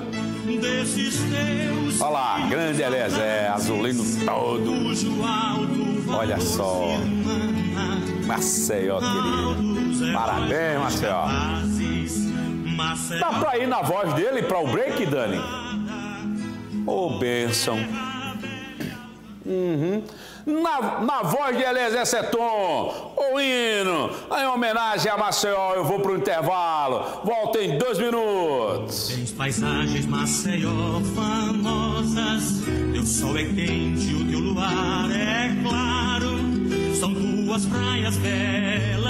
Olha lá, grande Eliezer, azulino todo. Olha só. Maceió, querido. Parabéns, Maceió. Dá pra ir na voz dele para o break, Dani? Ô, bênção. Na voz de Eliezer Seton, o hino, em homenagem a Maceió. Eu vou pro intervalo, volto em 2 minutos. Tens paisagens Maceió famosas, teu sol é quente, o teu luar é claro, são tuas praias belas.